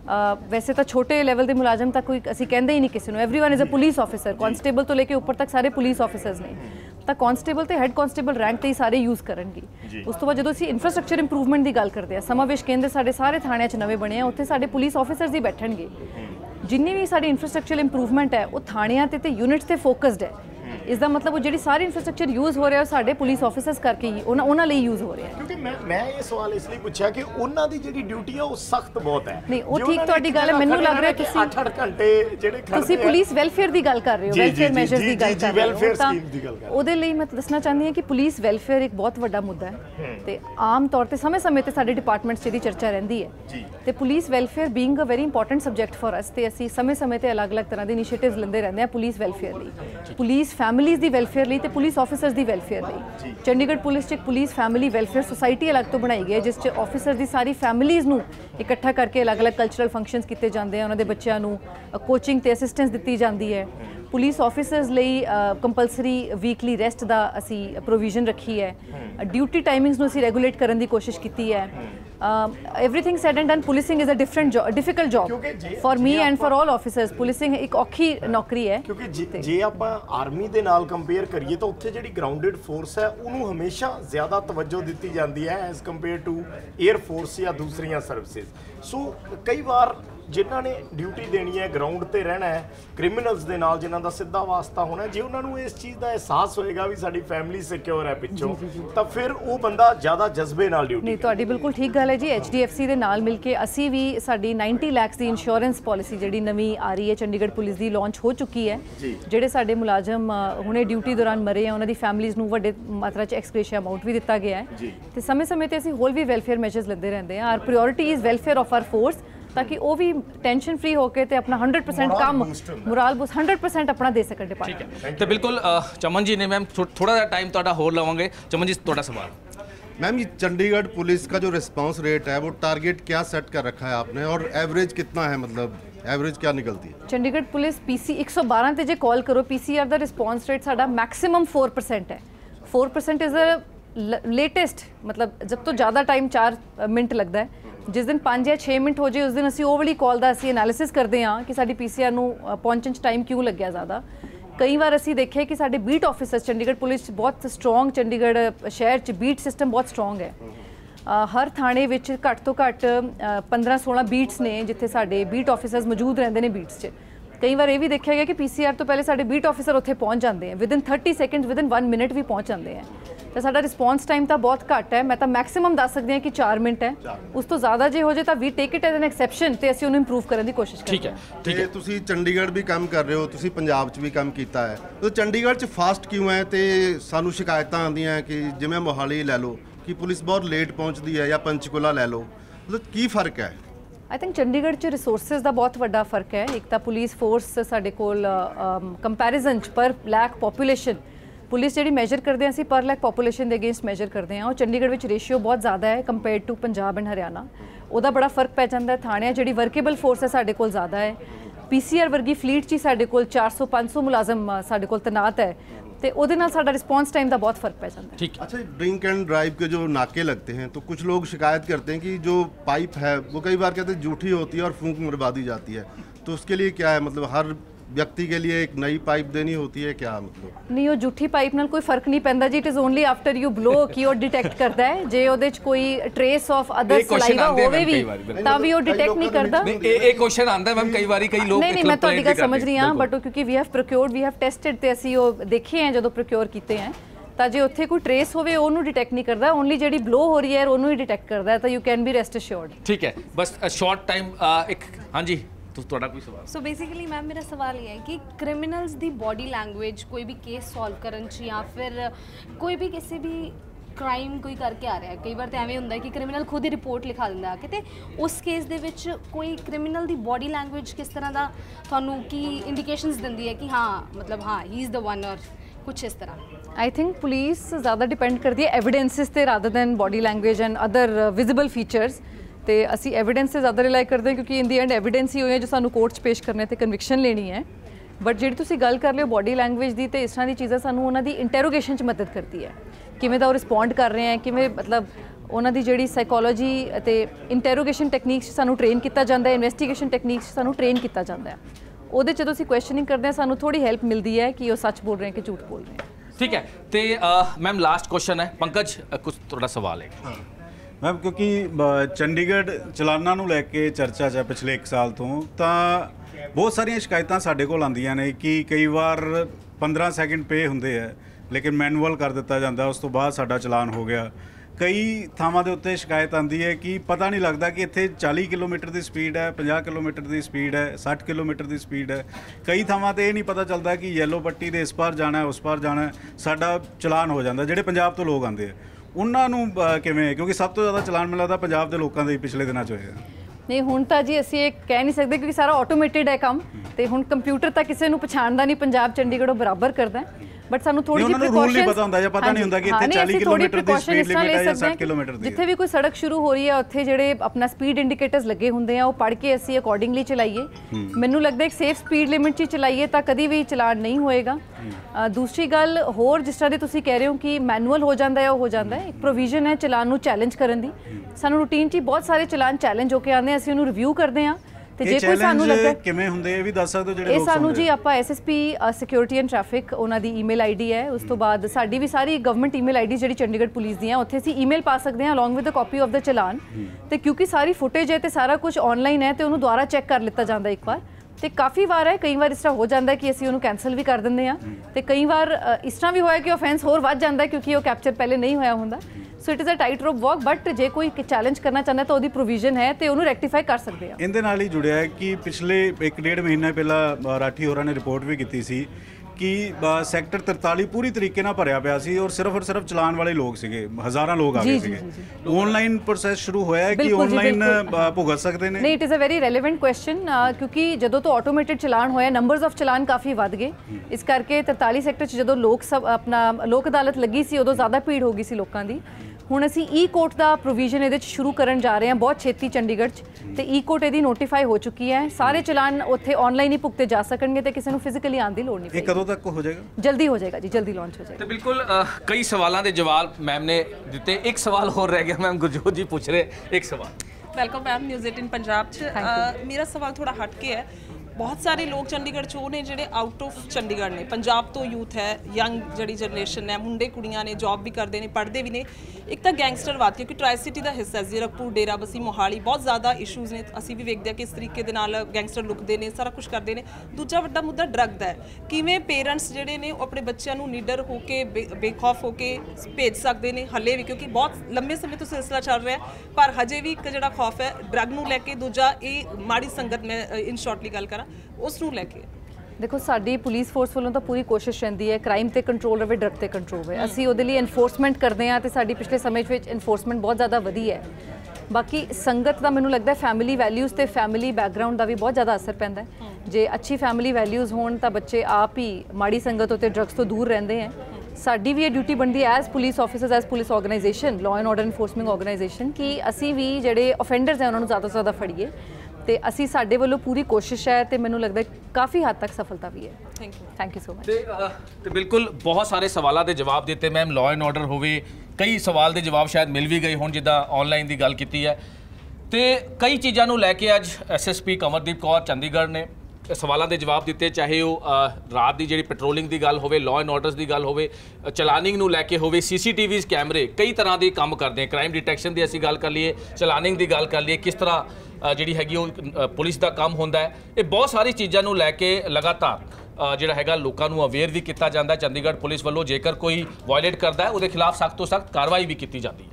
ਵੈਸੇ ਤਾਂ ਛੋਟੇ ਲੈਵਲ ਦੇ ਮੁਲਾਜ਼ਮ ਤੱਕ ਕੋਈ ਅਸੀਂ ਕਹਿੰਦੇ ਹੀ ਨਹੀਂ ਕਿਸੇ ਨੂੰ, everyone is a police officer, constable ਤੋਂ ਲੈ ਕੇ ਉੱਪਰ ਤੱਕ ਸਾਰੇ ਪੁਲਿਸ ਆਫਿਸਰਸ ਨੇ, ਤਾਂ ਕਾਂਸਟੇਬਲ ਤੇ ਹੈੱਡ ਕਾਂਸਟੇਬਲ ਰੈਂਕ ਤੇ ਹੀ ਸਾਰੇ ਯੂਜ਼ ਕਰਨਗੇ। ਉਸ ਤੋਂ ਬਾਅਦ ਜਦੋਂ ਅਸੀਂ ਇਨਫਰਾਸਟ੍ਰਕਚਰ ਇੰਪਰੂਵਮੈਂਟ ਦੀ ਗੱਲ ਕਰਦੇ ਹਾਂ, ਸਮਾਵੇਸ਼ ਕੇਂਦਰ ਸਾਡੇ ਸਾਰੇ ਥਾਣਿਆਂ 'ਚ ਨਵੇਂ ਬਣੇ ਆ, ਉੱਥੇ ਸਾਡੇ ਪੁਲਿਸ ਆਫਿਸਰਸ ਹੀ ਬੈਠਣਗੇ। ਜਿੰਨੀ ਵੀ ਸਾਡੀ ਇਨਫਰਾਸਟ੍ਰਕਚਰ ਇੰਪਰੂਵਮੈਂਟ ਹੈ ਉਹ ਥਾਣਿਆਂ ਤੇ ਯੂਨਿਟਸ ਤੇ ਫੋਕਸਡ ਹੈ। ਇਸ ਦਾ ਮਤਲਬ ਉਹ ਜਿਹੜੀ ਸਾਰੀ ਇਨਫਰਾਸਟ੍ਰਕਚਰ ਯੂਜ਼ ਹੋ ਰਿਹਾ ਉਹ ਸਾਡੇ ਪੁਲਿਸ ਆਫਿਸਰਸ ਕਰਕੇ ਹੀ ਉਹਨਾਂ ਲਈ ਯੂਜ਼ ਹੋ ਰਿਹਾ ਹੈ। ਕਿਉਂਕਿ ਮੈਂ ਇਹ ਸਵਾਲ ਇਸ ਲਈ ਪੁੱਛਿਆ ਕਿ ਉਹਨਾਂ ਦੀ ਜਿਹੜੀ ਡਿਊਟੀ ਹੈ ਉਹ ਸਖਤ ਬਹੁਤ ਹੈ। ਨਹੀਂ, ਉਹ ਠੀਕ ਤੁਹਾਡੀ ਗੱਲ ਹੈ, ਮੈਨੂੰ ਲੱਗ ਰਿਹਾ ਤੁਸੀਂ 8-8 ਘੰਟੇ ਜਿਹੜੇ ਤੁਸੀਂ ਪੁਲਿਸ ਵੈਲਫੇਅਰ ਦੀ ਗੱਲ ਕਰ ਰਹੇ ਹੋ, ਵੈਲਫੇਅਰ ਮੈਜਰਸ ਦੀ ਗੱਲ ਕਰ ਰਹੇ ਹੋ, ਵੈਲਫੇਅਰ ਸਕੀਮ ਦੀ ਗੱਲ ਕਰ ਰਹੇ ਹੋ। ਉਹਦੇ ਲਈ ਮੈਂ ਦੱਸਣਾ ਚਾਹੁੰਦੀ ਹਾਂ ਕਿ ਪੁਲਿਸ ਵੈਲਫੇਅਰ ਇੱਕ ਬਹੁਤ ਵੱਡਾ ਮੁੱਦਾ ਹੈ ਤੇ ਆਮ ਤੌਰ ਤੇ ਸਮੇਂ-ਸਮੇਂ ਤੇ ਸਾਡੇ ਡਿਪਾਰਟਮੈਂਟਸ 'ਚ ਇਹਦੀ ਚਰਚਾ ਰਹਿੰਦੀ ਹੈ ਤੇ police welfare being a very important subject for us ਤੇ ਅਸੀਂ ਸਮੇਂ-ਸਮੇਂ ਤੇ ਅਲੱਗ-ਅਲੱਗ ਤਰ੍ਹਾਂ ਦੇ ਇਨੀਸ਼ੀਏਟਿਵਸ ਲੈਂਦੇ ਰਹਿੰਦੇ ਹਾਂ ਪੁਲਿਸ ਵੈਲਫੇਅਰ ਲਈ, ਪੁਲਿਸ ਫੈਮਿਲੀਜ਼ ਦੀ ਵੈਲਫੇਅਰ ਲਈ ਤੇ ਪੁਲਿਸ ਆਫਿਸਰਸ ਦੀ ਵੈਲਫੇਅਰ ਲਈ। ਚੰਡੀਗੜ੍ਹ ਪੁਲਿਸ 'ਚ ਇੱਕ ਪੁਲਿਸ ਫੈਮਿਲੀ ਵੈਲਫੇਅਰ ਸੁਸਾਇਟੀ ਅਲੱਗ ਤੋਂ ਬਣਾਈ ਗਈ ਹੈ ਜਿਸ 'ਚ ਆਫਿਸਰ ਦੀ ਸਾਰੀ ਫੈਮਿਲੀਜ਼ ਨੂੰ ਇਕੱਠਾ ਕਰਕੇ ਅਲੱਗ-ਅਲੱਗ ਕਲਚਰਲ ਫੰਕਸ਼ਨਸ ਕੀਤੇ ਜਾਂਦੇ ਆ, ਉਹਨਾਂ ਦੇ ਬੱਚਿਆਂ ਨੂੰ ਕੋਚਿੰਗ ਤੇ ਅਸਿਸਟੈਂਸ ਦਿੱਤੀ ਜਾਂਦੀ ਹੈ। ਪੁਲਿਸ ਆਫਿਸਰਸ ਲਈ ਕੰਪਲਸਰੀ ਵੀਕਲੀ ਰੈਸਟ ਦਾ ਅਸੀਂ ਪ੍ਰੋਵੀਜ਼ਨ ਰੱਖੀ ਹੈ। ਡਿਊਟੀ ਟਾਈਮਿੰਗਸ ਨੂੰ ਅਸੀਂ ਰੈਗੂਲੇਟ ਕਰਨ ਦੀ ਕੋਸ਼ਿਸ਼ ਕੀਤੀ ਹੈ। everything said and done, policing is a difficult job for me and for all officers. policing ਇੱਕ ਔਖੀ ਨੌਕਰੀ ਹੈ ਕਿਉਂਕਿ ਜੇ ਆਪਾਂ ਆਰਮੀ ਦੇ ਨਾਲ ਕੰਪੇਅਰ ਕਰੀਏ ਤਾਂ ਉੱਥੇ ਜਿਹੜੀ ਗਰਾਊਂਡਡ ਫੋਰਸ ਹੈ ਉਹਨੂੰ ਹਮੇਸ਼ਾ ਜ਼ਿਆਦਾ ਤਵੱਜੋ ਦਿੱਤੀ ਜਾਂਦੀ ਹੈ as compare to air force ਜਾਂ ਦੂਸਰੀਆਂ ਸਰਵਿਸਿਜ਼। ਸੋ ਕਈ ਵਾਰ ਜਿਨ੍ਹਾਂ ਨੇ ਡਿਊਟੀ ਦੇਣੀ ਹੈ, ਗਰਾਊਂਡ ਤੇ ਰਹਿਣਾ ਹੈ, ਕ੍ਰਿਮੀਨਲਸ ਦੇ ਨਾਲ ਜਿਨ੍ਹਾਂ ਦਾ ਸਿੱਧਾ ਵਾਸਤਾ ਹੋਣਾ, ਜੇ ਉਹਨਾਂ ਨੂੰ ਇਸ ਚੀਜ਼ ਦਾ ਅਹਿਸਾਸ ਹੋਏਗਾ ਵੀ ਸਾਡੀ ਫੈਮਿਲੀ ਸਿਕਿਉਰ ਹੈ ਪਿੱਛੋਂ, ਤਾਂ ਫਿਰ ਉਹ ਬੰਦਾ ਜ਼ਿਆਦਾ ਜਜ਼ਬੇ ਨਾਲ ਡਿਊਟੀ। ਨਹੀਂ, ਤੁਹਾਡੀ ਬਿਲਕੁਲ ਠੀਕ ਗੱਲ ਹੈ ਜੀ। HDFC ਦੇ ਨਾਲ ਮਿਲ ਕੇ ਅਸੀਂ ਵੀ ਸਾਡੀ 90 ਲੱਖ ਦੀ ਇੰਸ਼ੋਰੈਂਸ ਪਾਲਿਸੀ ਜਿਹੜੀ ਨਵੀਂ ਆ ਰਹੀ ਹੈ ਚੰਡੀਗੜ੍ਹ ਪੁਲਿਸ ਦੀ ਲਾਂਚ ਹੋ ਚੁੱਕੀ ਹੈ। ਜਿਹੜੇ ਸਾਡੇ ਮੁਲਾਜ਼ਮ ਹੁਣੇ ਡਿਊਟੀ ਦੌਰਾਨ ਮਰੇ ਆ ਉਹਨਾਂ ਦੀ ਫੈਮਿਲੀਜ਼ ਨੂੰ ਵੱਡੇ ਮਾਤਰਾ 'ਚ ਐਕਸਗ੍ਰੇਸ਼ੀਆ ਅਮਾਉਂਟ ਵੀ ਦਿੱਤਾ ਗਿਆ ਹੈ ਤੇ ਸਮੇਂ-ਸਮੇਂ ਤੇ ਅਸੀਂ ਹੋਰ ਵੀ ਵੈਲਫੇਅਰ ਮੈਜਰਸ ਲੈਂਦੇ ਰਹਿੰਦੇ ਹਾਂ। Our priority is welfare of our force, ਤਾਂ ਕਿ ਉਹ ਵੀ ਟੈਨਸ਼ਨ ਫ੍ਰੀ ਹੋ ਕੇ ਤੇ ਆਪਣਾ 100% ਕੰਮ ਮੁਰਾਲ ਬੂਸਟ 100% ਆਪਣਾ ਦੇ ਸਕਣ ਡਿਪਾਰਟਮੈਂਟ। ਠੀਕ ਹੈ ਤੇ ਬਿਲਕੁਲ ਚਮਨ ਜੀ ਨੇ ਮੈਮ ਥੋੜਾ ਜਿਹਾ ਟਾਈਮ ਤੁਹਾਡਾ ਹੋਰ ਲਵਾਂਗੇ। ਚਮਨ ਜੀ ਤੁਹਾਡਾ सवाल। मैम ये चंडीगढ़ पुलिस का जो रिस्पांस रेट है वो टारगेट क्या सेट कर रखा है आपने और एवरेज कितना है, मतलब एवरेज क्या निकलती है? चंडीगढ़ पुलिस PC 112 ਤੇ ਜੇ ਕਾਲ ਕਰੋ PCR ਦਾ ਰਿਸਪੌਂਸ ਰੇਟ ਸਾਡਾ ਮੈਕਸਿਮਮ 4% ਹੈ। 4% ਇਜ਼ ਅ ਲੇਟੈਸਟ, ਮਤਲਬ ਜਬ ਤੋਂ ਜ਼ਿਆਦਾ ਟਾਈਮ 4 ਮਿੰਟ ਲੱਗਦਾ ਹੈ, ਜਿਸ ਦਿਨ 5 ਜਾਂ 6 ਮਿੰਟ ਹੋ ਜੇ ਉਸ ਦਿਨ ਅਸੀਂ ਉਹ ਵਾਲੀ ਕਾਲ ਦਾ ਅਸੀਂ ਐਨਾਲਿਸਿਸ ਕਰਦੇ ਹਾਂ ਕਿ ਸਾਡੀ PCR ਨੂੰ ਪਹੁੰਚਣ 'ਚ ਟਾਈਮ ਕਿਉਂ ਲੱਗਿਆ ਜ਼ਿਆਦਾ। ਕਈ ਵਾਰ ਅਸੀਂ ਦੇਖਿਆ ਕਿ ਸਾਡੇ ਬੀਟ ਆਫਿਸਰਸ ਚੰਡੀਗੜ੍ਹ ਪੁਲਿਸ 'ਚ ਬਹੁਤ ਸਟਰੋਂਗ, ਚੰਡੀਗੜ੍ਹ ਸ਼ਹਿਰ 'ਚ ਬੀਟ ਸਿਸਟਮ ਬਹੁਤ ਸਟਰੋਂਗ ਹੈ। ਹਰ ਥਾਣੇ ਵਿੱਚ ਘੱਟ ਤੋਂ ਘੱਟ 15-16 ਬੀਟਸ ਨੇ ਜਿੱਥੇ ਸਾਡੇ ਬੀਟ ਆਫਿਸਰਸ ਮੌਜੂਦ ਰਹਿੰਦੇ ਨੇ ਬੀਟਸ 'ਚ। ਕਈ ਵਾਰ ਇਹ ਵੀ ਦੇਖਿਆ ਗਿਆ ਕਿ PCR ਤੋਂ ਪਹਿਲੇ ਸਾਡੇ ਬੀਟ ਆਫਿਸਰ ਉੱਥੇ ਪਹੁੰਚ ਜਾਂਦੇ ਆ, ਵਿਦਿਨ 30 ਸੈਕਿੰਡਸ, ਵਿਦਿਨ 1 ਮਿੰਟ ਵੀ ਪਹੁੰਚ ਜਾਂਦੇ ਆ। ਤਾਂ ਸਾਡਾ ਰਿਸਪੌਂਸ ਟਾਈਮ ਤਾਂ ਬਹੁਤ ਘੱਟ ਹੈ। ਮੈਂ ਤਾਂ ਮੈਕਸਿਮਮ ਦੱਸ ਸਕਦੀ ਹਾਂ ਕਿ 4 ਮਿੰਟ ਹੈ। ਉਸ ਤੋਂ ਜ਼ਿਆਦਾ ਜੇ ਹੋ ਜੇ ਤਾਂ ਵੀ take it as an exception ਤੇ ਅਸੀਂ ਉਹਨੂੰ ਇੰਪਰੂਵ ਕਰਨ ਦੀ ਕੋਸ਼ਿਸ਼ ਕਰਾਂਗੇ। ਠੀਕ ਹੈ, ਠੀਕ ਹੈ। ਤੁਸੀਂ ਚੰਡੀਗੜ੍ਹ ਵੀ ਕੰਮ ਕਰ ਰਹੇ ਹੋ, ਤੁਸੀਂ ਪੰਜਾਬ 'ਚ ਵੀ ਕੰਮ ਕੀਤਾ ਹੈ, ਤਾਂ ਚੰਡੀਗੜ੍ਹ 'ਚ ਫਾਸਟ ਕਿਉਂ ਹੈ ਤੇ ਸਾਨੂੰ ਸ਼ਿਕਾਇਤਾਂ ਆਉਂਦੀਆਂ ਕਿ ਜਿਵੇਂ ਮੋਹਾਲੀ ਲੈ ਲਓ ਕਿ ਪੁਲਿਸ ਬਹੁਤ ਲੇਟ ਪਹੁੰਚਦੀ ਹੈ ਜਾਂ ਪੰਚਕੂਲਾ ਲੈ ਲਓ, ਮਤਲਬ ਕੀ ਫਰਕ ਹੈ? ਆਈ ਥਿੰਕ ਚੰਡੀਗੜ੍ਹ 'ਚ ਰਿਸੋਰਸਿਸ ਦਾ ਬਹੁਤ ਵੱਡਾ ਫਰਕ ਹੈ। ਇੱਕ ਤਾਂ ਪੁਲਿਸ ਫੋਰਸ ਸਾਡੇ ਕੋਲ ਕੰਪੈਰੀਜ਼ਨ 'ਚ ਪਰ ਲੈਕ ਪੋਪੂਲੇਸ਼ਨ, ਪੁਲਿਸ ਜਿਹੜੀ ਮੈਜਰ ਕਰਦੇ ਹਾਂ ਅਸੀਂ ਪਰ ਲੈਕ ਪੋਪੂਲੇਸ਼ਨ ਦੇ ਅਗੇਂਸਟ ਮੈਜਰ ਕਰਦੇ ਹਾਂ, ਉਹ ਚੰਡੀਗੜ੍ਹ ਵਿੱਚ ਰੇਸ਼ੀਓ ਬਹੁਤ ਜ਼ਿਆਦਾ ਹੈ compared to Punjab and Haryana. ਉਹਦਾ ਬੜਾ ਫਰਕ ਪੈ ਜਾਂਦਾ ਹੈ। ਥਾਣਿਆਂ ਜਿਹੜੀ ਵਰਕੇਬਲ ਫੋਰਸ ਹੈ ਸਾਡੇ ਕੋਲ ਜ਼ਿਆਦਾ ਹੈ। PCR ਵਰਗੀ ਫਲੀਟ 'ਚ ਹੀ ਸਾਡੇ ਕੋਲ 400-500 ਮੁਲਾਜ਼ਮ ਸਾਡੇ ਕੋਲ ਤੈਨਾਤ ਹੈ ਤੇ ਉਹਦੇ ਨਾਲ ਸਾਡਾ रिस्पॉन्स टाइम का बहुत फर्क पै जाता है। ठीक। अच्छा, ड्रिंक एंड ड्राइव के जो नाके लगते हैं तो कुछ लोग शिकायत करते हैं कि जो पाइप है वो कई बार कहते हैं जूठी होती है और फूंक मरवा दी जाती है, तो उसके लिए क्या है, मतलब हर व्यक्ति के लिए एक नई पाइप देनी होती है क्या? मतलब नहीं, वो जूठी पाइप नाल कोई फर्क नहीं पैंदा जी। It is only after you blow कि वो डिटेक्ट करता है। जे ओदे च कोई ट्रेस ऑफ अदर सलाइवा होवे भी ਤਾਂ ਵੀ ਉਹ ਡਿਟੈਕਟ ਨਹੀਂ ਕਰਦਾ। ਇਹ ਕੁਐਸਚਨ ਆਂਦਾ ਮੈਮ ਕਈ ਵਾਰੀ, ਕਈ ਲੋਕ ਨਹੀਂ, ਮੈਂ ਤੁਹਾਡੀ ਗੱਲ ਸਮਝ ਰਹੀ ਹਾਂ, ਬਟ ਕਿਉਂਕਿ we have procured, we have tested ਤੇ ਅਸੀਂ ਉਹ ਦੇਖੇ ਹੈ ਜਦੋਂ ਪ੍ਰੋਕਿਉਰ ਕੀਤੇ ਹੈ, ਤਾਂ ਜੇ ਉੱਥੇ ਕੋਈ ਟ੍ਰੇਸ ਹੋਵੇ ਉਹਨੂੰ ਡਿਟੈਕਟ ਨਹੀਂ ਕਰਦਾ, ਓਨਲੀ ਜਿਹੜੀ ਬਲੋ ਹੋ ਰਹੀ ਹੈ ਉਹਨੂੰ ਹੀ ਡਿਟੈਕਟ ਕਰਦਾ ਹੈ। ਤਾਂ you can be rest assured. ਠੀਕ ਹੈ, ਬਸ ਸ਼ਾਰਟ ਟਾਈਮ ਇੱਕ ਹਾਂਜੀ ਤੁਹਾਡਾ ਕੋਈ ਸਵਾਲ? ਸੋ ਬੇਸਿਕਲੀ ਮੈਮ ਮੇਰਾ ਸਵਾਲ ਇਹ ਹੈ ਕਿ ਕ੍ਰਿਮੀਨਲਸ ਦੀ ਬੋਡੀ ਲੈਂਗੁਏਜ ਕੋਈ ਵੀ ਕੇਸ ਸੋਲਵ ਕਰਨ 'ਚ ਜਾਂ ਫਿਰ ਕੋਈ ਵੀ ਕਿਸੇ ਵੀ ਕ੍ਰਾਈਮ ਕੋਈ ਕਰਕੇ ਆ ਰਿਹਾ, ਕਈ ਵਾਰ ਤਾਂ ਐਵੇਂ ਹੁੰਦਾ ਕਿ ਕ੍ਰਿਮੀਨਲ ਖੁਦ ਹੀ ਰਿਪੋਰਟ ਲਿਖਾ ਦਿੰਦਾ ਆ ਕੇ, ਤੇ ਉਸ ਕੇਸ ਦੇ ਵਿੱਚ ਕੋਈ ਕ੍ਰਿਮੀਨਲ ਦੀ ਬੋਡੀ ਲੈਂਗੁਏਜ ਕਿਸ ਤਰ੍ਹਾਂ ਦਾ ਤੁਹਾਨੂੰ ਕੀ ਇੰਡੀਕੇਸ਼ਨਸ ਦਿੰਦੀ ਹੈ ਕਿ ਹਾਂ ਮਤਲਬ ਹਾਂ ਹੀ ਇਜ਼ ਦ ਵਨ ਔਰ ਕੁਛ ਇਸ ਤਰ੍ਹਾਂ? आई थिंक पुलिस ज़्यादा डिपेंड करती है एविडेंसिस ते rather than body language and other visible features. तो असी एविडेंस से ज़्यादा रिलाई करते हैं क्योंकि इन दी एंड एविडेंस ही होई है जो सानू कोर्ट च पेश करने ते कन्विक्शन लेनी है। बट जिहड़ी तुसी गल कर लियो बॉडी लैंग्वेज दी, तो इस तरह की चीज़ां सानू उन्हां दी इंटरोगेशन च मदद करती है, किवें दा वो रिस्पॉन्ड कर रहे हैं, किवें मतलब ਉਹਨਾਂ ਦੀ ਜਿਹੜੀ ਸਾਈਕੋਲੋਜੀ ਅਤੇ ਇੰਟਰੋਗੇਸ਼ਨ ਟੈਕਨੀਕਸ ਸਾਨੂੰ ਟ੍ਰੇਨ ਕੀਤਾ ਜਾਂਦਾ ਹੈ, ਇਨਵੈਸਟੀਗੇਸ਼ਨ ਟੈਕਨੀਕਸ ਸਾਨੂੰ ਟ੍ਰੇਨ ਕੀਤਾ ਜਾਂਦਾ ਹੈ। ਉਹਦੇ ਜਦੋਂ ਅਸੀਂ ਕੁਐਸਚਨਿੰਗ ਕਰਦੇ ਹਾਂ ਸਾਨੂੰ ਥੋੜੀ ਹੈਲਪ ਮਿਲਦੀ ਹੈ ਕਿ ਉਹ ਸੱਚ ਬੋਲ ਰਹੇ ਕਿ ਝੂਠ ਬੋਲ ਰਹੇ ਹੈ। ठीक है, तो मैम लास्ट क्वेश्चन है पंकज, कुछ थोड़ा सवाल है मैम, क्योंकि चंडीगढ़ चलाना ਨੂੰ ਲੈ ਕੇ ਚਰਚਾ 'ਚ ਪਿਛਲੇ 1 ਸਾਲ ਤੋਂ ਤਾਂ ਬਹੁਤ ਸਾਰੀਆਂ ਸ਼ਿਕਾਇਤਾਂ ਸਾਡੇ ਕੋਲ ਆਉਂਦੀਆਂ ਨੇ ਕਿ ਕਈ ਵਾਰ 15 ਸੈਕਿੰਡ ਪੇ ਹੁੰਦੇ ਆ ਲੇਕਿਨ ਮੈਨੂਅਲ ਕਰ ਦਿੱਤਾ ਜਾਂਦਾ, ਉਸ ਤੋਂ ਬਾਅਦ ਸਾਡਾ ਚਲਾਨ ਹੋ ਗਿਆ। ਕਈ ਥਾਵਾਂ ਦੇ ਉੱਤੇ ਸ਼ਿਕਾਇਤ ਆਉਂਦੀ ਹੈ ਕਿ ਪਤਾ ਨਹੀਂ ਲੱਗਦਾ ਕਿ ਇੱਥੇ 40 ਕਿਲੋਮੀਟਰ ਦੀ ਸਪੀਡ ਹੈ, 50 ਕਿਲੋਮੀਟਰ ਦੀ ਸਪੀਡ ਹੈ, 60 ਕਿਲੋਮੀਟਰ ਦੀ ਸਪੀਡ ਹੈ। ਕਈ ਥਾਵਾਂ ਤੇ ਇਹ ਨਹੀਂ ਪਤਾ ਚੱਲਦਾ ਕਿ ਯੈਲੋ ਪੱਟੀ ਦੇ ਇਸ ਪਾਰ ਜਾਣਾ ਉਸ ਪਾਰ ਜਾਣਾ, ਸਾਡਾ ਚਲਾਨ ਹੋ ਜਾਂਦਾ। ਜਿਹੜੇ ਪੰਜਾਬ ਤੋਂ ਲੋਕ ਆਉਂਦੇ ਆ ਉਹਨਾਂ ਨੂੰ ਕਿਵੇਂ, ਕਿਉਂਕਿ ਸਭ ਤੋਂ ਜ਼ਿਆਦਾ ਚਲਾਨ ਮੈਨੂੰ ਲੱਗਦਾ ਪੰਜਾਬ ਦੇ ਲੋਕਾਂ ਦੇ ਪਿਛਲੇ ਦਿਨਾਂ 'ਚ ਹੋਇਆ। ਨਹੀਂ ਹੁਣ ਤਾਂ ਜੀ ਅਸੀਂ ਇਹ ਕਹਿ ਨਹੀਂ ਸਕਦੇ ਕਿਉਂਕਿ ਸਾਰਾ ਆਟੋਮੇਟਿਡ ਹੈ ਕੰਮ, ਤੇ ਹੁਣ ਕੰਪਿਊਟਰ ਤਾਂ ਕਿਸੇ ਨੂੰ ਪਛਾਣਦਾ ਨਹੀਂ, ਪੰਜਾਬ ਚੰਡੀਗੜ੍ਹ ਉਹ ਬਰਾਬਰ ਕਰਦਾ। ਬਟ ਸਾਨੂੰ ਥੋੜੀ ਜਿਹੀ ਪ੍ਰੀਕਾਸ਼ਨਸ ਨਹੀਂ ਪਤਾ ਹੁੰਦਾ ਜਾਂ ਪਤਾ ਨਹੀਂ ਹੁੰਦਾ ਕਿ ਇੱਥੇ 40 ਕਿਲੋਮੀਟਰ ਦੀ ਸਪੀਡ ਲਿਮਿਟ ਹੈ ਜਾਂ 60 ਕਿਲੋਮੀਟਰ ਦੀ। ਜਿੱਥੇ ਵੀ ਕੋਈ ਸੜਕ ਸ਼ੁਰੂ ਹੋ ਰਹੀ ਹੈ ਉੱਥੇ ਜਿਹੜੇ ਆਪਣਾ ਸਪੀਡ ਇੰਡੀਕੇਟਰਸ ਲੱਗੇ ਹੁੰਦੇ ਆ ਉਹ ਪੜ੍ਹ ਕੇ ਅਸੀਂ ਅਕੋਰਡਿੰਗਲੀ ਚਲਾਈਏ। ਮੈਨੂੰ ਲੱਗਦਾ ਇੱਕ ਸੇਫ ਸਪੀਡ ਲਿਮਿਟ 'ਚ ਚਲਾਈਏ ਤਾਂ ਕਦੀ ਵੀ ਚਲਾਨ ਨਹੀਂ ਹੋਏਗਾ। ਦੂਸਰੀ ਗੱਲ ਹੋਰ, ਜਿਸ ਤਰ੍ਹਾਂ ਦੇ ਤੁਸੀਂ ਕਹਿ ਰਹੇ ਹੋ ਕਿ ਮੈਨੂਅਲ ਹੋ ਜਾਂਦਾ ਹੈ, ਉਹ ਹੋ ਜਾਂਦਾ ਹੈ। ਇੱਕ ਪ੍ਰੋਵੀਜ਼ਨ ਹੈ ਚਲਾਨ ਨੂੰ ਚੈਲੰਜ ਕਰਨ ਦੀ। ਸਾਨੂੰ ਰੂਟੀਨ 'ਚ ਬਹੁਤ ਸਾਰੇ ਚਲਾਨ ਚੈਲੰਜ ਹੋ ਕੇ ਆਉਂਦੇ, ਅਸੀਂ ਉਹਨੂੰ ਰਿਵਿਊ ਕਰਦੇ ਹਾਂ। ਤੇ ਜੇ ਕੋਈ ਸਾਨੂੰ ਲੱਗਦਾ ਕਿਵੇਂ ਹੁੰਦੇ ਇਹ ਵੀ ਦੱਸ ਸਕਦੇ ਹੋ ਜਿਹੜੇ ਲੋਕ ਇਹ ਸਾਨੂੰ ਜੀ ਆਪਾਂ ਐਸਐਸਪੀ ਸਿਕਿਉਰਿਟੀ ਐਂਡ ਟ੍ਰੈਫਿਕ ਉਹਨਾਂ ਦੀ ਈਮੇਲ ਆਈਡੀ ਹੈ। ਉਸ ਤੋਂ ਬਾਅਦ ਸਾਡੀ ਵੀ ਸਾਰੀ ਗਵਰਨਮੈਂਟ ਈਮੇਲ ਆਈਡੀ ਜਿਹੜੀ ਚੰਡੀਗੜ੍ਹ ਪੁਲਿਸ ਦੀਆਂ, ਉੱਥੇ ਅਸੀਂ ਈਮੇਲ ਪਾ ਸਕਦੇ ਹਾਂ along with the copy of the challan. ਤੇ ਕਿਉਂਕਿ ਸਾਰੀ ਫੁਟੇਜ ਹੈ ਤੇ ਸਾਰਾ ਕੁਝ ਆਨਲਾਈਨ ਹੈ ਤੇ ਉਹਨੂੰ ਦੁਬਾਰਾ ਚੈੱਕ ਕਰ ਲਿੱਤਾ ਜਾਂਦਾ ਇੱਕ ਵਾਰ। ਤੇ ਕਾਫੀ ਵਾਰ ਹੈ, ਕਈ ਵਾਰ ਇਸ ਤਰ੍ਹਾਂ ਹੋ ਜਾਂਦਾ ਕਿ ਅਸੀਂ ਉਹਨੂੰ ਕੈਂਸਲ ਵੀ ਕਰ ਦਿੰਦੇ ਹਾਂ ਤੇ ਕਈ ਵਾਰ ਇਸ ਤਰ੍ਹਾਂ ਵੀ ਹੋਇਆ ਕਿ ਆਫੈਂਸ ਹੋਰ ਵੱਧ ਜਾਂਦਾ ਕਿਉਂਕਿ ਉਹ ਕੈਪਚਰ ਪਹਿਲੇ ਨਹੀਂ ਹੋਇਆ ਹੁੰਦਾ। So it is a tight rope walk, but ਜੇ ਕੋਈ ਚੈਲੰਜ ਕਰਨਾ ਚਾਹੁੰਦਾ ਤਾਂ ਉਹਦੀ ਪ੍ਰੋਵੀਜ਼ਨ ਹੈ ਤੇ ਉਹਨੂੰ ਰੈਕਟੀਫਾਈ ਕਰ ਸਕਦੇ ਆ। ਇਹਦੇ ਨਾਲ ਹੀ ਜੁੜਿਆ ਹੈ ਕਿ ਪਿਛਲੇ 1.5 ਮਹੀਨੇ ਪਹਿਲਾਂ ਰਾਠੀ ਹੋਰਾਂ ਨੇ ਰਿਪੋਰਟ ਵੀ ਕੀਤੀ ਸੀ ਕਿ ਸੈਕਟਰ 43 ਪੂਰੀ ਤਰੀਕੇ ਨਾਲ ਭਰਿਆ ਪਿਆ ਸੀ ਔਰ ਸਿਰਫ ਚਲਾਨ ਵਾਲੇ ਲੋਕ ਸੀਗੇ, ਹਜ਼ਾਰਾਂ ਲੋਕ ਆ ਗਏ ਸੀਗੇ। ਆਨਲਾਈਨ ਪ੍ਰੋਸੈਸ ਸ਼ੁਰੂ ਹੋਇਆ ਹੈ ਕਿ ਆਨਲਾਈਨ ਭੁਗਤ ਸਕਦੇ ਨੇ? ਨਹੀਂ, it is a very relevant question ਕਿਉਂਕਿ ਜਦੋਂ ਤੋਂ ਆਟੋਮੇਟਿਡ ਚਲਾਨ ਹੋਇਆ ਨੰਬਰਸ ਆਫ ਚਲਾਨ ਕਾਫੀ ਵੱਧ ਗਏ। ਇਸ ਕਰਕੇ 43 ਸੈਕਟਰ 'ਚ ਜਦੋਂ ਲੋਕ ਅਦਾਲਤ ਲੱਗੀ ਸੀ ਉਦੋਂ ਜ਼ਿਆਦਾ ਭੀੜ ਹੋ ਗਈ ਸੀ ਲੋਕਾਂ ਦੀ। ਹੁਣ ਅਸੀਂ ਈ ਕੋਰਟ ਦਾ ਪ੍ਰੋਵੀਜ਼ਨ ਇਹਦੇ 'ਚ ਸ਼ੁਰੂ ਕਰਨ ਜਾ ਰਹੇ ਹਾਂ ਬਹੁਤ ਛੇਤੀ ਚੰਡੀਗੜ੍ਹ 'ਚ, ਤੇ ਈ ਕੋਰਟ ਇਹਦੀ ਨੋਟੀਫਾਈ ਹੋ ਚੁੱਕੀ ਹੈ। ਸਾਰੇ ਚਲਾਨ ਉੱਥੇ ਆਨਲਾਈਨ ਹੀ ਭੁਗਤੇ ਜਾ ਸਕਣਗੇ ਤੇ ਕਿਸੇ ਨੂੰ ਫਿਜ਼ੀਕਲੀ ਆਉਣ ਦੀ ਲੋੜ ਨਹੀਂ ਪਏਗੀ। ਇਹ ਕਦੋਂ ਤੱਕ ਹੋ ਜਾਏਗਾ? ਜਲਦੀ ਹੋ ਜਾਏਗਾ ਜੀ, ਜਲਦੀ ਲਾਂਚ ਹੋ ਜਾਏਗਾ। ਤੇ ਬਿਲਕੁਲ ਕਈ ਸਵਾਲਾਂ ਦੇ ਜਵਾਬ ਮੈਮ ਨੇ ਦਿੱਤੇ। ਇੱਕ ਸਵਾਲ ਹੋਰ ਰਹਿ ਗਿਆ, ਮੈਮ ਗੁਰਜੋਤ ਜੀ ਪੁੱਛ ਰਹੇ ਇੱਕ ਸਵਾਲ। ਵੈਲਕਮ ਮੈਮ ਨਿਊਜ਼ 18 ਪੰਜਾਬ 'ਚ। ਮੇਰਾ ਸਵਾਲ ਥੋੜਾ ਹਟ ਕੇ ਹੈ। ਬਹੁਤ ਸਾਰੇ ਲੋਕ ਚੰਡੀਗੜ੍ਹ 'ਚ ਉਹ ਨੇ ਜਿਹੜੇ ਆਊਟ ਆਫ ਚੰਡੀਗੜ੍ਹ ਨੇ, ਪੰਜਾਬ ਤੋਂ ਯੂਥ ਹੈ, ਯੰਗ ਜਿਹੜੀ ਜਨਰੇਸ਼ਨ ਹੈ, ਮੁੰਡੇ ਕੁੜੀਆਂ ਨੇ, ਜੌਬ ਵੀ ਕਰਦੇ ਨੇ, ਪੜ੍ਹਦੇ ਵੀ ਨੇ। ਇੱਕ ਤਾਂ ਗੈਂਗਸਟਰਵਾਦ, ਕਿਉਂਕਿ ਟਰਾਈ ਸਿਟੀ ਦਾ ਹਿੱਸਾ ਹੈ, ਜ਼ੀਰਕਪੁਰ, ਡੇਰਾਬੱਸੀ, ਮੋਹਾਲੀ, ਬਹੁਤ ਜ਼ਿਆਦਾ ਇਸ਼ੂਜ਼ ਨੇ। ਅਸੀਂ ਵੀ ਵੇਖਦੇ ਹਾਂ ਕਿ ਇਸ ਤਰੀਕੇ ਦੇ ਨਾਲ ਗੈਂਗਸਟਰ ਲੁਕਦੇ ਨੇ, ਸਾਰਾ ਕੁਝ ਕਰਦੇ ਨੇ। ਦੂਜਾ ਵੱਡਾ ਮੁੱਦਾ ਡਰੱਗ ਦਾ ਹੈ। ਕਿਵੇਂ ਪੇਰੈਂਟਸ ਜਿਹੜੇ ਨੇ ਉਹ ਆਪਣੇ ਬੱਚਿਆਂ ਨੂੰ ਨਿਡਰ ਹੋ ਕੇ, ਬੇਖੌਫ ਹੋ ਕੇ ਭੇਜ ਸਕਦੇ ਨੇ ਹੱਲੇ ਵੀ, ਕਿਉਂਕਿ ਬਹੁਤ ਲੰਬੇ ਸਮੇਂ ਤੋਂ ਸਿਲਸਿਲਾ ਚੱਲ ਰਿਹਾ ਪਰ ਹਜੇ ਵੀ ਇੱਕ ਜਿਹੜਾ ਖੌਫ ਹੈ ਡਰੱਗ ਨੂੰ ਲੈ ਕੇ। ਦੂਜਾ ਇਹ ਮਾੜੀ ਸੰਗਤ, ਮੈਂ ਇਨ ਸ਼ਾਰਟਲੀ ਗੱਲ ਕਰਾਂ, ਉਸ ਨੂੰ ਲੈ ਕੇ। ਦੇਖੋ ਸਾਡੀ ਪੁਲਿਸ ਫੋਰਸ ਵੱਲੋਂ ਤਾਂ ਪੂਰੀ ਕੋਸ਼ਿਸ਼ ਰਹਿੰਦੀ ਹੈ ਕ੍ਰਾਈਮ ਤੇ ਕੰਟਰੋਲ ਰਵੇ, ਡਰੱਗ ਤੇ ਕੰਟਰੋਲ ਹੋਵੇ। ਅਸੀਂ ਉਹਦੇ ਲਈ ਐਨਫੋਰਸਮੈਂਟ ਕਰਦੇ ਹਾਂ ਤੇ ਸਾਡੀ ਪਿਛਲੇ ਸਮੇਂ ਵਿੱਚ ਐਨਫੋਰਸਮੈਂਟ ਬਹੁਤ ਜ਼ਿਆਦਾ ਵਧੀ ਹੈ। ਬਾਕੀ ਸੰਗਤ ਦਾ ਮੈਨੂੰ ਲੱਗਦਾ ਫੈਮਿਲੀ ਵੈਲਿਊਜ਼ ਤੇ ਫੈਮਿਲੀ ਬੈਕਗ੍ਰਾਉਂਡ ਦਾ ਵੀ ਬਹੁਤ ਜ਼ਿਆਦਾ ਅਸਰ ਪੈਂਦਾ ਹੈ। ਜੇ ਅੱਛੀ ਫੈਮਿਲੀ ਵੈਲਿਊਜ਼ ਹੋਣ ਤਾਂ ਬੱਚੇ ਆਪ ਹੀ ਮਾੜੀ ਸੰਗਤ ਅਤੇ ਡਰੱਗਸ ਤੋਂ ਦੂਰ ਰਹਿੰਦੇ ਹੈ। ਸਾਡੀ ਵੀ ਇਹ ਡਿਊਟੀ ਬਣਦੀ ਹੈ as police officers, as police organisation, law and order enforcement organisation, ਕਿ ਅਸੀਂ ਵੀ ਜਿਹੜੇ ਅਫੈਂਡਰਸ ਹੈ ਉਹਨਾਂ ਨੂੰ ਜ਼ਿਆਦਾ ਤੋਂ ਜ਼ਿਆਦਾ ਫੜੀਏ। ਤੇ ਅਸੀਂ ਸਾਡੇ ਵੱਲੋਂ ਪੂਰੀ ਕੋਸ਼ਿਸ਼ ਹੈ ਤੇ ਮੈਨੂੰ ਲੱਗਦਾ ਕਾਫੀ ਹੱਦ ਤੱਕ ਸਫਲਤਾ ਵੀ ਹੈ। Thank you so much. ਤੇ ਬਿਲਕੁਲ ਬਹੁਤ ਸਾਰੇ ਸਵਾਲਾਂ ਦੇ ਜਵਾਬ ਦਿੱਤੇ ਮੈਮ। ਲਾਅ ਐਂਡ ਆਰਡਰ ਹੋਵੇ, ਕਈ ਸਵਾਲ ਦੇ ਜਵਾਬ ਸ਼ਾਇਦ ਮਿਲ ਵੀ ਗਏ ਹੁਣ, ਜਿੱਦਾਂ ਆਨਲਾਈਨ ਦੀ ਗੱਲ ਕੀਤੀ ਹੈ। ਤੇ ਕਈ ਚੀਜ਼ਾਂ ਨੂੰ ਲੈ ਕੇ ਅੱਜ ਐਸਐਸਪੀ ਕਮਰਦੀਪ ਕੌਰ ਚੰਡੀਗੜ੍ਹ ਨੇ ਸਵਾਲਾਂ ਦੇ ਜਵਾਬ ਦਿੱਤੇ, ਚਾਹੇ ਉਹ ਰਾਤ ਦੀ ਜਿਹੜੀ ਪੈਟਰੋਲਿੰਗ ਦੀ ਗੱਲ ਹੋਵੇ, ਲਾਅ ਐਂਡ ਆਰਡਰਸ ਦੀ ਗੱਲ ਹੋਵੇ, ਚਲਾਨਿੰਗ ਨੂੰ ਲੈ ਕੇ ਹੋਵੇ, ਸੀਸੀਟੀਵੀਜ਼ ਕੈਮਰੇ ਕਈ ਤਰ੍ਹਾਂ ਦੇ ਕੰਮ ਕਰਦੇ, ਕ੍ਰਾਈਮ ਡਿਟੈਕਸ਼ਨ ਦੀ ਅਸੀਂ ਗੱਲ ਕਰ ਲਈਏ, ਚਲਾਨਿੰਗ ਦੀ ਗੱਲ ਕਰ ਲਈਏ, ਕਿਸ ਤਰ੍ਹਾਂ ਜਿਹੜੀ ਹੈਗੀ ਉਹ ਪੁਲਿਸ ਦਾ ਕੰਮ ਹੁੰਦਾ ਹੈ। ਇਹ ਬਹੁਤ ਸਾਰੀ ਚੀਜ਼ਾਂ ਨੂੰ ਲੈ ਕੇ ਲਗਾਤਾਰ ਜਿਹੜਾ ਹੈਗਾ ਲੋਕਾਂ ਨੂੰ ਅਵੇਅਰ ਵੀ ਕੀਤਾ ਜਾਂਦਾ ਚੰਡੀਗੜ੍ਹ ਪੁਲਿਸ ਵੱਲੋਂ। ਜੇਕਰ ਕੋਈ ਵਾਇਲੇਟ ਕਰਦਾ ਹੈ ਉਹਦੇ ਖਿਲਾਫ ਸਖਤ ਤੋਂ ਸਖਤ ਕਾਰਵਾਈ ਵੀ ਕੀਤੀ ਜਾਂਦੀ ਹੈ।